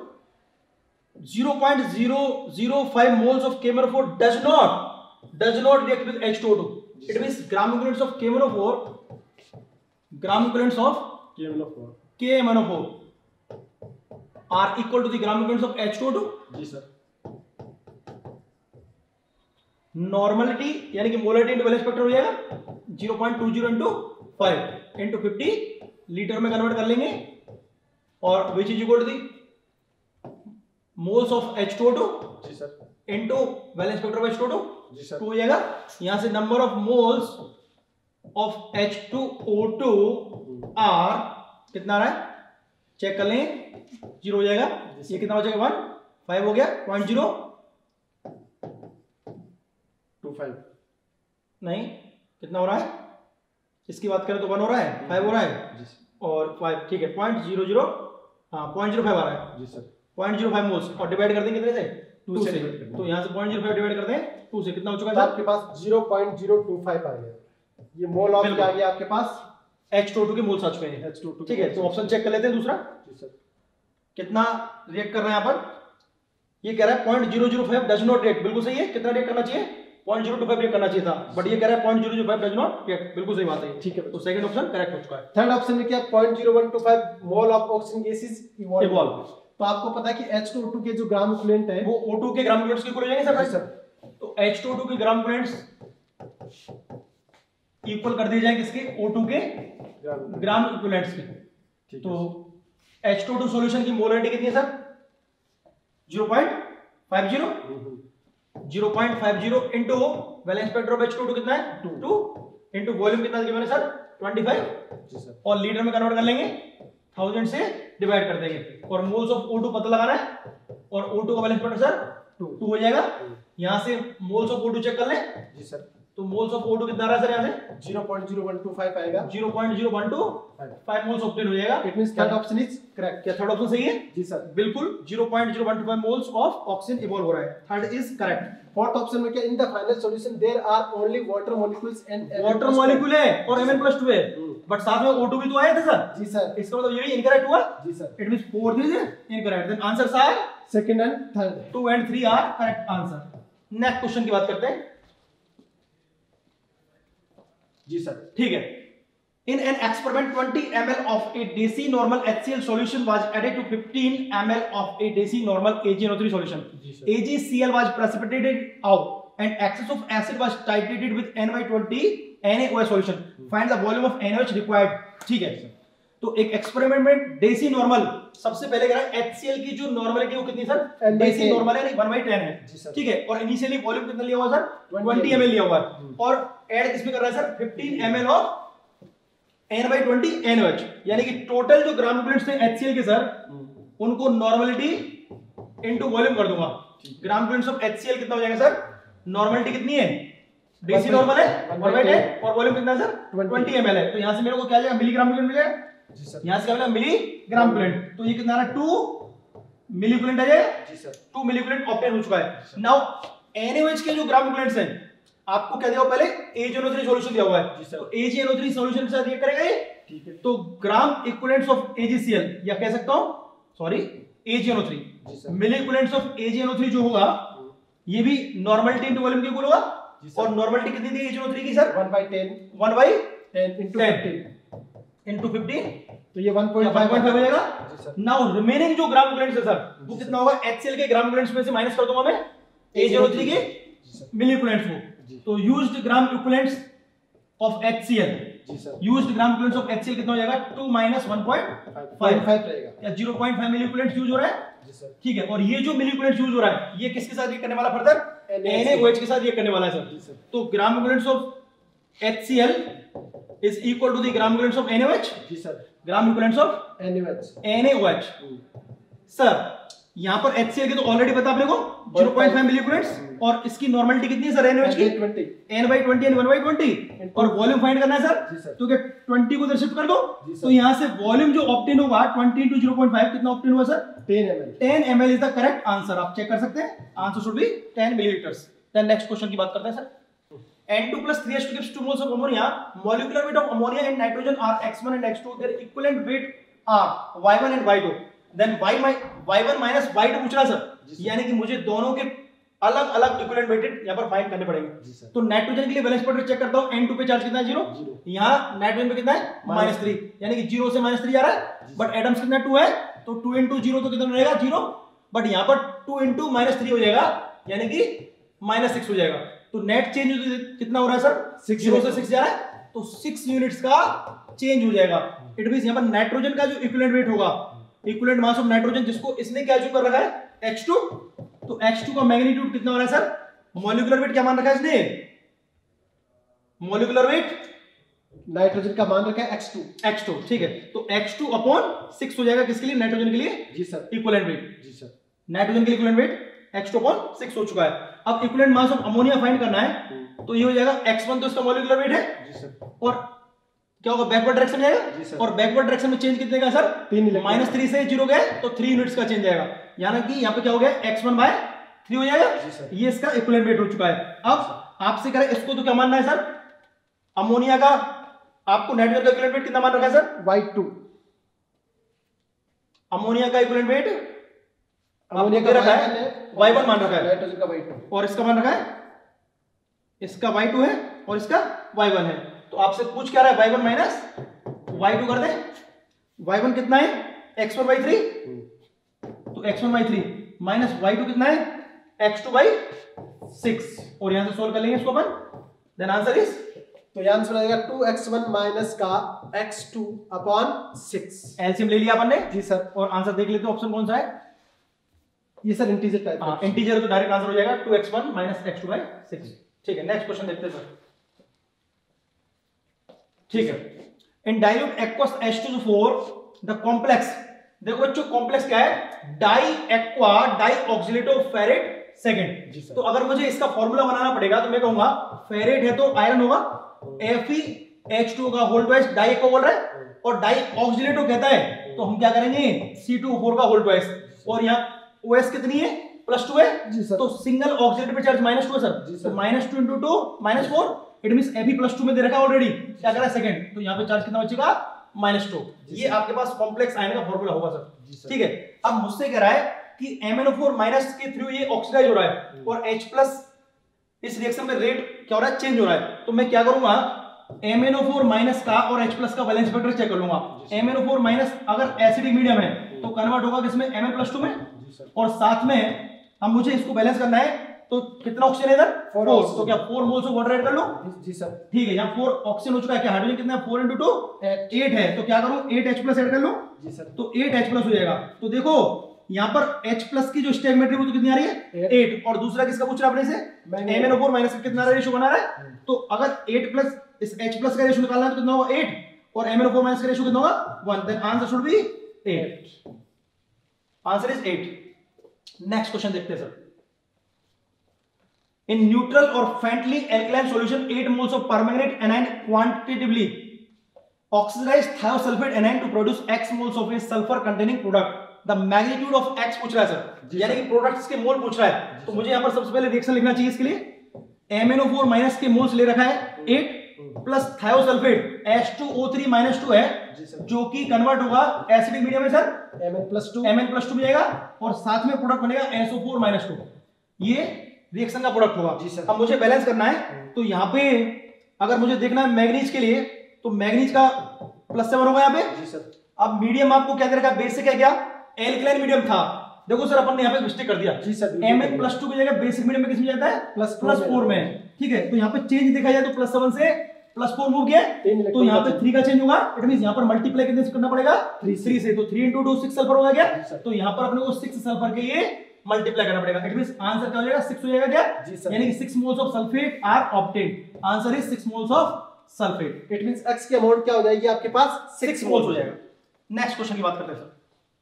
0.005 moles of KMnO4 does not react with H2O2. It means gram equivalents of KMnO4 are equal to the gram equivalents of H2O2. जी सर। नॉर्मलिटी यानी कि मोलरिटी इनटू वैलेंस स्पेक्ट्रम हो जाएगा 0.20 into 5 into 50 litre में convert कर लेंगे, और which is equal to the moles of H2O2 जी sir into valence spectrum of H2O2 जी सर 2 हो जाएगा। यहां से number of moles of H2O2 are कितना आ रहा है चेक कर लें, 0 हो जाएगा। ये कितना हो जाएगा 1, 5 हो गया 0.025 नहीं, कितना हो रहा है, इसकी बात करें तो 1 हो रहा है, 5 हो रहा है और 5। ठीक है 0.00 हाँ 0.05 आ रहा है जी सर। 0.05 मोल्स, और डिवाइड कर देंगे कितने से 2 से। तो यहां से 0.05 डिवाइड करते हैं 2 से, कितना हो चुका है आपके पास 0.025 आ गया। ये मोल ऑफ क्या आ गया आपके पास, H2O2 के मोल्स आ चुके हैं। H2O2। ठीक है। तो ऑप्शन चेक कर लेते हैं दूसरा, जी सर। कितना रिएक्ट कर रहे हैं यहाँ पर। ये कह रहा है 0.005 डज नॉट रिएक्ट, बिल्कुल सही है। कितना रिएक्ट करना चाहिए 0.025 रिएक्ट करना चाहिए था, बट ये कह रहा है 0.005 डज नॉट रिएक्ट, बिल्कुल सही बात है। ठीक है। तो सेकंड ऑप्शन करेक्ट हो चुका है। थर्ड ऑप्शन में क्या 0.0125 mole of oxygen gases evolve. तो आपको पता है कि H2O2 के जो ग्राम इक्विवेलेंट है वो O2 के ग्राम इक्विवेलेंट्स के इक्वल हो जाएंगे सर। तो H2O2 के ग्राम इक्विवेलेंट्स इक्वल कर दिए जाएंगे किसके, O2 के ग्राम इक्विवेलेंट्स के। तो H2O2 सॉल्यूशन की मोलरिटी कितनी है sir 0.50 0.50 into valence spectrum of H2O2 कितना है 2 इनटू वॉल्यूम कितना दिया मैंने सर 25 जी सर। और लीटर में कन्वर्ट कर लेंगे 1000 से डिवाइड कर देंगे, और मोल्स ऑफ O2 पता लगाना है, और O2 का वैलेंस स्पेक्ट्रम सर 2 हो जाएगा। यहां से मोल्स ऑफ O2 चेक कर लें। जी सर। तो मोल्स ऑफ O2 कितना आ रहा है सर यहां से 0.0125 आएगा, 0.0125 मोल्स ऑब्टेन हो जाएगा। It means third option is correct. क्या थर्ड ऑप्शन सही है? जी सर बिल्कुल 0.0125 मोल्स ऑफ ऑक्सीजन इवॉल्व हो रहा है, third is correct. Fourth option में क्या in the final solution there are only water molecules and water molecule है और Mn+2 है, बट साथ में O2 भी तो आया था सर। जी सर। इसका मतलब ये भी इनकरेक्ट हुआ। जी sir. It means fourth is incorrect, then answers are second and third, 2 and 3 are correct answer. Next question की बात करते हैं। जी सर। ठीक है। In an experiment 20 ml of a Desi normal HCl solution was added to 15 ml of a Desi normal AgNO3 solution. AgCl was precipitated out and excess of acid was titrated with NY20 NaOH solution. Find the volume of NaOH required. ठीक है। तो एक experiment में deci normal सबसे पहले कह रहा है HCl की जो नॉर्मलिटी वो कितनी सर डेसी नॉर्मल है 1/10 है। ठीक है। और इनिशियली वॉल्यूम कितना लिया हुआ सर 20 ml लिया हुआ है, और ऐड किसमें कर रहा है sir 15 ml of n/20 NaOH, यानी कि टोटल जो ग्राम इक्विवेलेंट्स थे HCl के सर उनको नॉर्मलिटी इनटू वॉल्यूम कर दूंगा। ग्राम इक्विवेलेंट्स ऑफ HCl कितना हो जाएगा सर? नॉर्मलिटी कितनी है? डीसी नॉर्मल है 1/10 और वॉल्यूम कितना सर? 20 ml है। तो यहां से मेरे को क्या आ जाएगा? मिलीग्राम इक्विवेलेंट मिलेगा जी सर। यहां से क्या मिलेगा? Milligram equivalent. तो ये कितना आ रहा है? 2 मिली इक्विवेलेंट आ जाएगा जी सर। 2 मिली इक्विवेलेंट ऑब्टेन हो चुका है। नाउ NaOH के जो ग्राम इक्विवेलेंट्स हैं आपको क्या दिया हुआ? पहले AgNO3 सॉल्यूशन दिया हुआ है जी सर। तो AgNO3 सॉल्यूशन के साथ रिएक्ट करेगा ये, ठीक है। तो ग्राम इक्विवेलेंट्स ऑफ AgCl या कह सकता हूं सॉरी AgNO3 जी sir, milli equivalents of AgNO3 जो होगा ये भी नॉर्मलिटी इनटू वॉल्यूम के इक्वल होगा। और नॉर्मलिटी कितनी थी AgNO3 की सर? 1/10 इनटू 15 तो ये 1.5 हो जाएगा। नाउ रिमेनिंग जो ग्राम इक्विवेलेंट्स है सर वो कितना होगा? HCl के ग्राम इक्विवेलेंट्स में से माइनस कर दूंगा मैं AgNO3 के मिली इक्विवेलेंट्स को। तो used gram equivalents of HCl जी sir, used gram equivalents of HCl कितना हो जाएगा? 2 - 1.5 रहेगा या 0.5 मिली इक्विवेलेंट यूज हो रहा है जी सर, ठीक है। और ये जो मिली इक्विवेलेंट यूज हो रहा है ये किसके साथ रिएक्ट करने वाला? फर्दर NaOH के साथ रिएक्ट करने वाला है सर। तो gram equivalents of HCl is equal to the gram equivalents of NaOH जी sir, gram equivalents of NaOH sir. यहां पर HCl के तो ऑलरेडी पता अपने को 0.5 मिली इक्विवेलेंट्स और इसकी नॉर्मलिटी कितनी है सर NaOH की? n/20 and 1/20 और वॉल्यूम फाइंड करना है सर। तो क्या 20 को इधर शिफ्ट कर दो तो यहां से वॉल्यूम जो ऑब्टेन होगा 20 × 0.5 कितना ऑब्टेन हुआ sir? 10 ml is the correct answer. आप चेक कर सकते हैं answer should be 10 millilitres. Then next question की बात करते हैं sir. N2 + 3H2 gives 2 moles of ammonia. Molecular weight of ammonia and nitrogen are x1 and x2. Their equivalent weight are y1 and y2. Then y1 minus y2 पूछ रहा sir, यानी कि मुझे दोनों के अलग अलग इक्विवेलेंट वेटेड यहाँ पर फाइंड करने पड़ेंगे। तो नाइट्रोजन के लिए बैलेंस पोटेंशियल चेक करता हूँ। N2 पे चार्ज कितना है? 0। यहाँ नाइट्रोजन पे कितना है? -3, यानी कि 0 से -3 आ रहा है। बट एटम्स कितना 2 है तो 2 × 0 तो कितना रहेगा? 0। बट यहाँ पर 2 × -3 हो जाएगा यानी कि -6 हो जाएगा। तो नेट चेंज कितना हो रहा है सर? 0 से 6 जा रहा है तो 6 यूनिट्स का चेंज हो जाएगा। इट मींस यहां पर नाइट्रोजन का जो इक्विवेलेंट वेट होगा, इक्विवेलेंट मास ऑफ नाइट्रोजन जिसको इसने क्या कर रखा है? H2। तो H2 का मैग्नीट्यूड कितना हो रहा है सर? मॉलिक्यूलर वेट क्या मान रखा है इसने? मॉलिक्यूलर वेट नाइट्रोजन का मान रखा है H2 ठीक है। तो H2 अपॉन 6 हो जाएगा किसके लिए? नाइट्रोजन के लिए जी सर, इक्विवेलेंट वेट जी सर। नाइट्रोजन के लिए इक्विवेलेंट वेट H2 अपॉन 6 हो चुका है। अब equivalent mass of ammonia find करना है तो ये हो जाएगा x1 तो इसका मॉलिक्यूलर वेट है जी सर, और क्या होगा? बैकवर्ड डायरेक्शन में जाएगा और बैकवर्ड डायरेक्शन में चेंज कितने का सर? -3 से 0 गए तो 3 यूनिट्स का चेंज आएगा, यानी कि यहाँ पे क्या हो गया? x1/3 हो जाएगा। ये इसका इक्विवेलेंट वेट हो चुका है। अब आपसे करें इसको तो क्या मानना है सर? अमोनिया का आपको नाइट्रोजन का इक्विवेलेंट वेट कितना मान रखा है सर? y2। अमोनिया का इक्विवेलेंट वेट अमोनिया का रखा है y1 मान रखा है, नाइट्रोजन का y2 और इसका मान रखा है, इसका y2 है और इसका y1 है। तो आपसे पूछ क्या रहा है? y1 - y2 कर दें। y1 कितना है? x1/3 तो x1/3 माइनस y2 कितना है? x2/6 और यहां से सोल्व कर लेंगे इसको अपन। देन आंसर इज, तो ये आंसर आएगा 2x1 माइनस का x2/6। एलसीएम ले लिया अपन ने जी सर, और आंसर देख लेते हैं ऑप्शन कौन सा है। ये सर इंटीजर टाइप, हां इंटीजर है तो डायरेक्ट आंसर हो जाएगा 2x1 माइनस x2/6। ठीक है, नेक्स्ट क्वेश्चन देखते हैं सर। ठीक है, in dilute aqueous H2O4 the complex, देखो बच्चों कॉम्प्लेक्स क्या है? Di aqua di oxalato ferrate second. तो अगर मुझे इसका फॉर्मूला बनाना पड़ेगा तो मैं कहूंगा फेरेट है तो आयरन होगा, FeH2O का होल ट्वाइस डाई एक्वा बोल रहा है, और डाई ऑक्सिलेटो कहता है तो हम क्या करेंगे C2O4 का होल ट्वाइस, और यहाँ OS कितनी है? +2 है जी सर। तो सिंगल ऑक्सीडेटिव पे चार्ज -2 है सर, तो -2 × 2 -4, इट मींस Fe +2 में दे रखा है ऑलरेडी, क्या कर रहा है सेकंड, तो यहां पे चार्ज कितना बचेगा? -2। ये आपके पास कॉम्प्लेक्स आयन का फार्मूला होगा सर। ठीक है, अब मुझसे कह रहा है कि MnO4- के थ्रू ये ऑक्सीडाइज हो रहा है और H+ इस रिएक्शन में रेट क्या हो रहा है? चेंज हो रहा है। तो मैं क्या करूंगा? MnO4- का और H+ का वैलेंस वेक्टर चेक कर लूंगा। MnO4- अगर एसिडिक मीडियम है तो कन्वर्ट होगा किसमें? Mn+2 में, और साथ में हम मुझे इसको बैलेंस करना है तो कितना ऑक्सीजन है इधर? 4। तो क्या 4 मोल्स ऑफ वाटर ऐड कर लो? जी सर। ठीक है, यहाँ 4 ऑक्सीजन हो चुका है। क्या हाइड्रोजन कितना है? 4 × 2 8 है, तो क्या करूं? 8H+ ऐड कर लो जी सर, तो 8H+ हो जाएगा। तो देखो यहाँ पर H+ की जो स्टेगमेट्री वो तो कितनी आ रही है? 8, और दूसरा किसका पूछ रहा है अपने से? MnO4- कितना रेशियो बना रहा है? तो अगर 8+ इस H+ का रेशियो निकालना है तो कितना होगा? 8, और MnO4 माइनस का रेशियो कितना होगा 1, then answer should be 8। Answer is 8। Next question देखते हैं sir. In neutral or faintly alkaline solution, 8 moles of permanganate anion quantitatively oxidize thiosulfate anion to produce X moles of a sulfur containing product. The magnitude of X पूछ रहा है sir, यानी कि products के मोल पूछ रहा है। तो मुझे यहाँ पर सबसे पहले रिएक्शन लिखना चाहिए इसके लिए। MnO4 माइनस के मोल्स ले रखा है 8 प्लस थायोसल्फेट H2O3 माइनस 2 है, जो कि कन्वर्ट होगा एसिडिक मीडियम में सर Mn+2 में जाएगा और साथ में प्रोडक्ट बनेगा SO4 माइनस 2। ये रिएक्शन का प्रोडक्ट होगा। अब मुझे बैलेंस करना है, तो यहाँ पे अगर मुझे देखना है मैग्नीज के लिए, तो मैग्नीज का +7 होगा यहाँ पे। अब मीडियम आपको क्या दे रखा है, बेसिक है क्या, एल्कलाइन मीडियम था। देखो सर अपन ने यहाँ पे मिस्टेक कर दिया, Mn+2 की जगह बेसिक मीडियम में किस में जाता है +4 में। ठीक है, तो यहाँ पे चेंज देखा जाए तो +7 से +4 मूव किया, तो यहाँ पे 3 का चेंज होगा। इट मींस यहाँ पर मल्टीप्लाई कितने से करना पड़ेगा 3 से, तो 3 × 2 6 सल्फर होगा क्या, तो यहाँ पर अपने को 6 सल्फर के लिए मल्टीप्लाई करना पड़ेगा। इट मींस आंसर क्या हो जाएगा 6 हो जाएगा क्या, यानी कि 6 moles of sulphate are obtained. Answer is 6 moles of sulphate. It means x की अमाउंट क्या हो जाएगी आपके पास 6 मोल्स हो जाएगा। नेक्स्ट क्वेश्चन की बात करते हैं sir.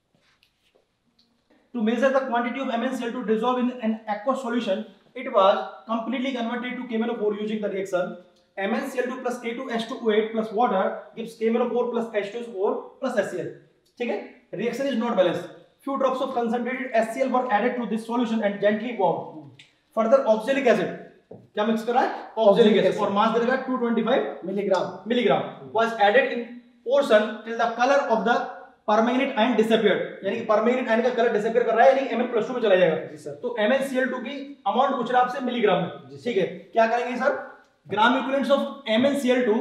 To measure the quantity of MnCl2 dissolved in an aqueous solution, it was completely converted to KMnO4 using the reaction MnCl2 plus K2H2O8 plus water gives KMnO4 plus H2O4 plus HCl. ठीक है, reaction is not balanced. Few drops of concentrated HCl were added to this solution and gently warmed. Further, oxalic acid क्या mix कर रहा है, oxalic acid, और मास दे रखा है 225 milligram was added in portion till the color of the permanganate ion disappeared, यानी कि permanganate ion का कलर डिसअपीयर कर रहा है, यानी कि Mn+2 में चला जाएगा। तो MnCl2 की अमाउंट पूछ रहा है आपसे मिलीग्राम में। ठीक है, क्या करेंगे sir, gram equivalents of MnCl2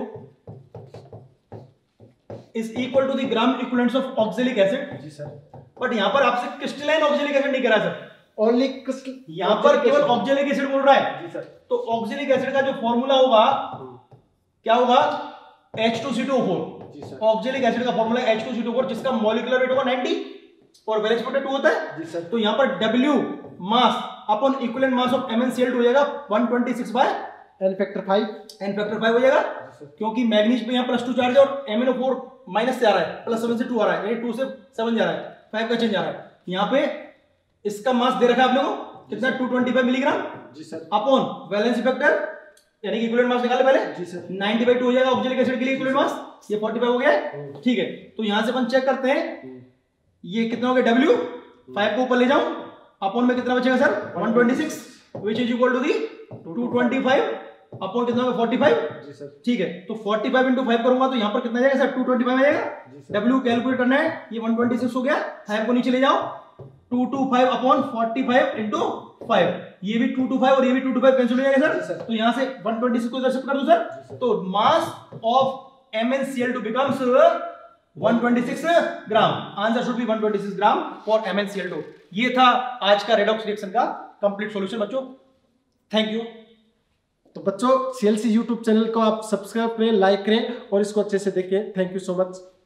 is equal to the gram equivalents of oxalic acid. जी सर, बट यहां पर आपसे क्रिस्टलाइन ऑक्सैलिक एसिड नहीं कह रहा सर, ओनली यहां पर केवल ऑक्सैलिक एसिड बोल रहा है। जी सर, तो ऑक्सैलिक एसिड का जो फार्मूला होगा क्या होगा H2CO4। ऑक्सैलिक एसिड का फार्मूला H2CO4, जिसका मॉलिक्यूलर वेट होगा 90 और वैलेंस वेट 2 होता है। जी सर, तो यहां पर W mass upon equivalent mass of MnCl2 हो जाएगा 126 बाय n फैक्टर 5 हो जाएगा, क्योंकि मैग्नीज पे यहां +2 चार्ज है और MnO4 माइनस से आ रहा है, +7 से 2 आ रहा है, यानी 2 से 7 जा रहा है, 5 का चेंज आ रहा है। यहां पे इसका मास दे रखा है आप लोगों को कितना 225 मिलीग्राम। जी सर, अपॉन वैलेंस फैक्टर यानी कि इक्विवेलेंट मास निकाले पहले। जी सर, 90/2 हो जाएगा ऑक्सैलिक एसिड के लिए इक्विवेलेंट मास, ये 45 हो गया है। ठीक है, तो यहां से अपन चेक करते हैं ये कितना हो गया, W 5 को ऊपर ले जाऊं, अपॉन में कितना बचेगा sir 126 which is equal to the 225 upon कितना होगा 45। जी सर, ठीक है, तो 45 × 5 करूंगा तो यहां पर कितना जाएगा सर 225 आएगा। W कैलकुलेट करना है, ये 126 हो गया, 5 को नीचे ले जाओ, 225 अपॉन 45 × 5, ये भी 225 और ये भी 225 कैंसिल हो जाएगा सर। तो यहां से 126 को इधर शिफ्ट कर दो सर, तो mass of MnCl2 becomes 126 gram. Answer should be 126 gram for MnCl2। ये था आज का रेडॉक्स रिएक्शन का कंप्लीट सॉल्यूशन बच्चों। Thank you. तो बच्चों CLC YouTube चैनल को आप सब्सक्राइब करें, लाइक करें और इसको अच्छे से देखें। Thank you so much.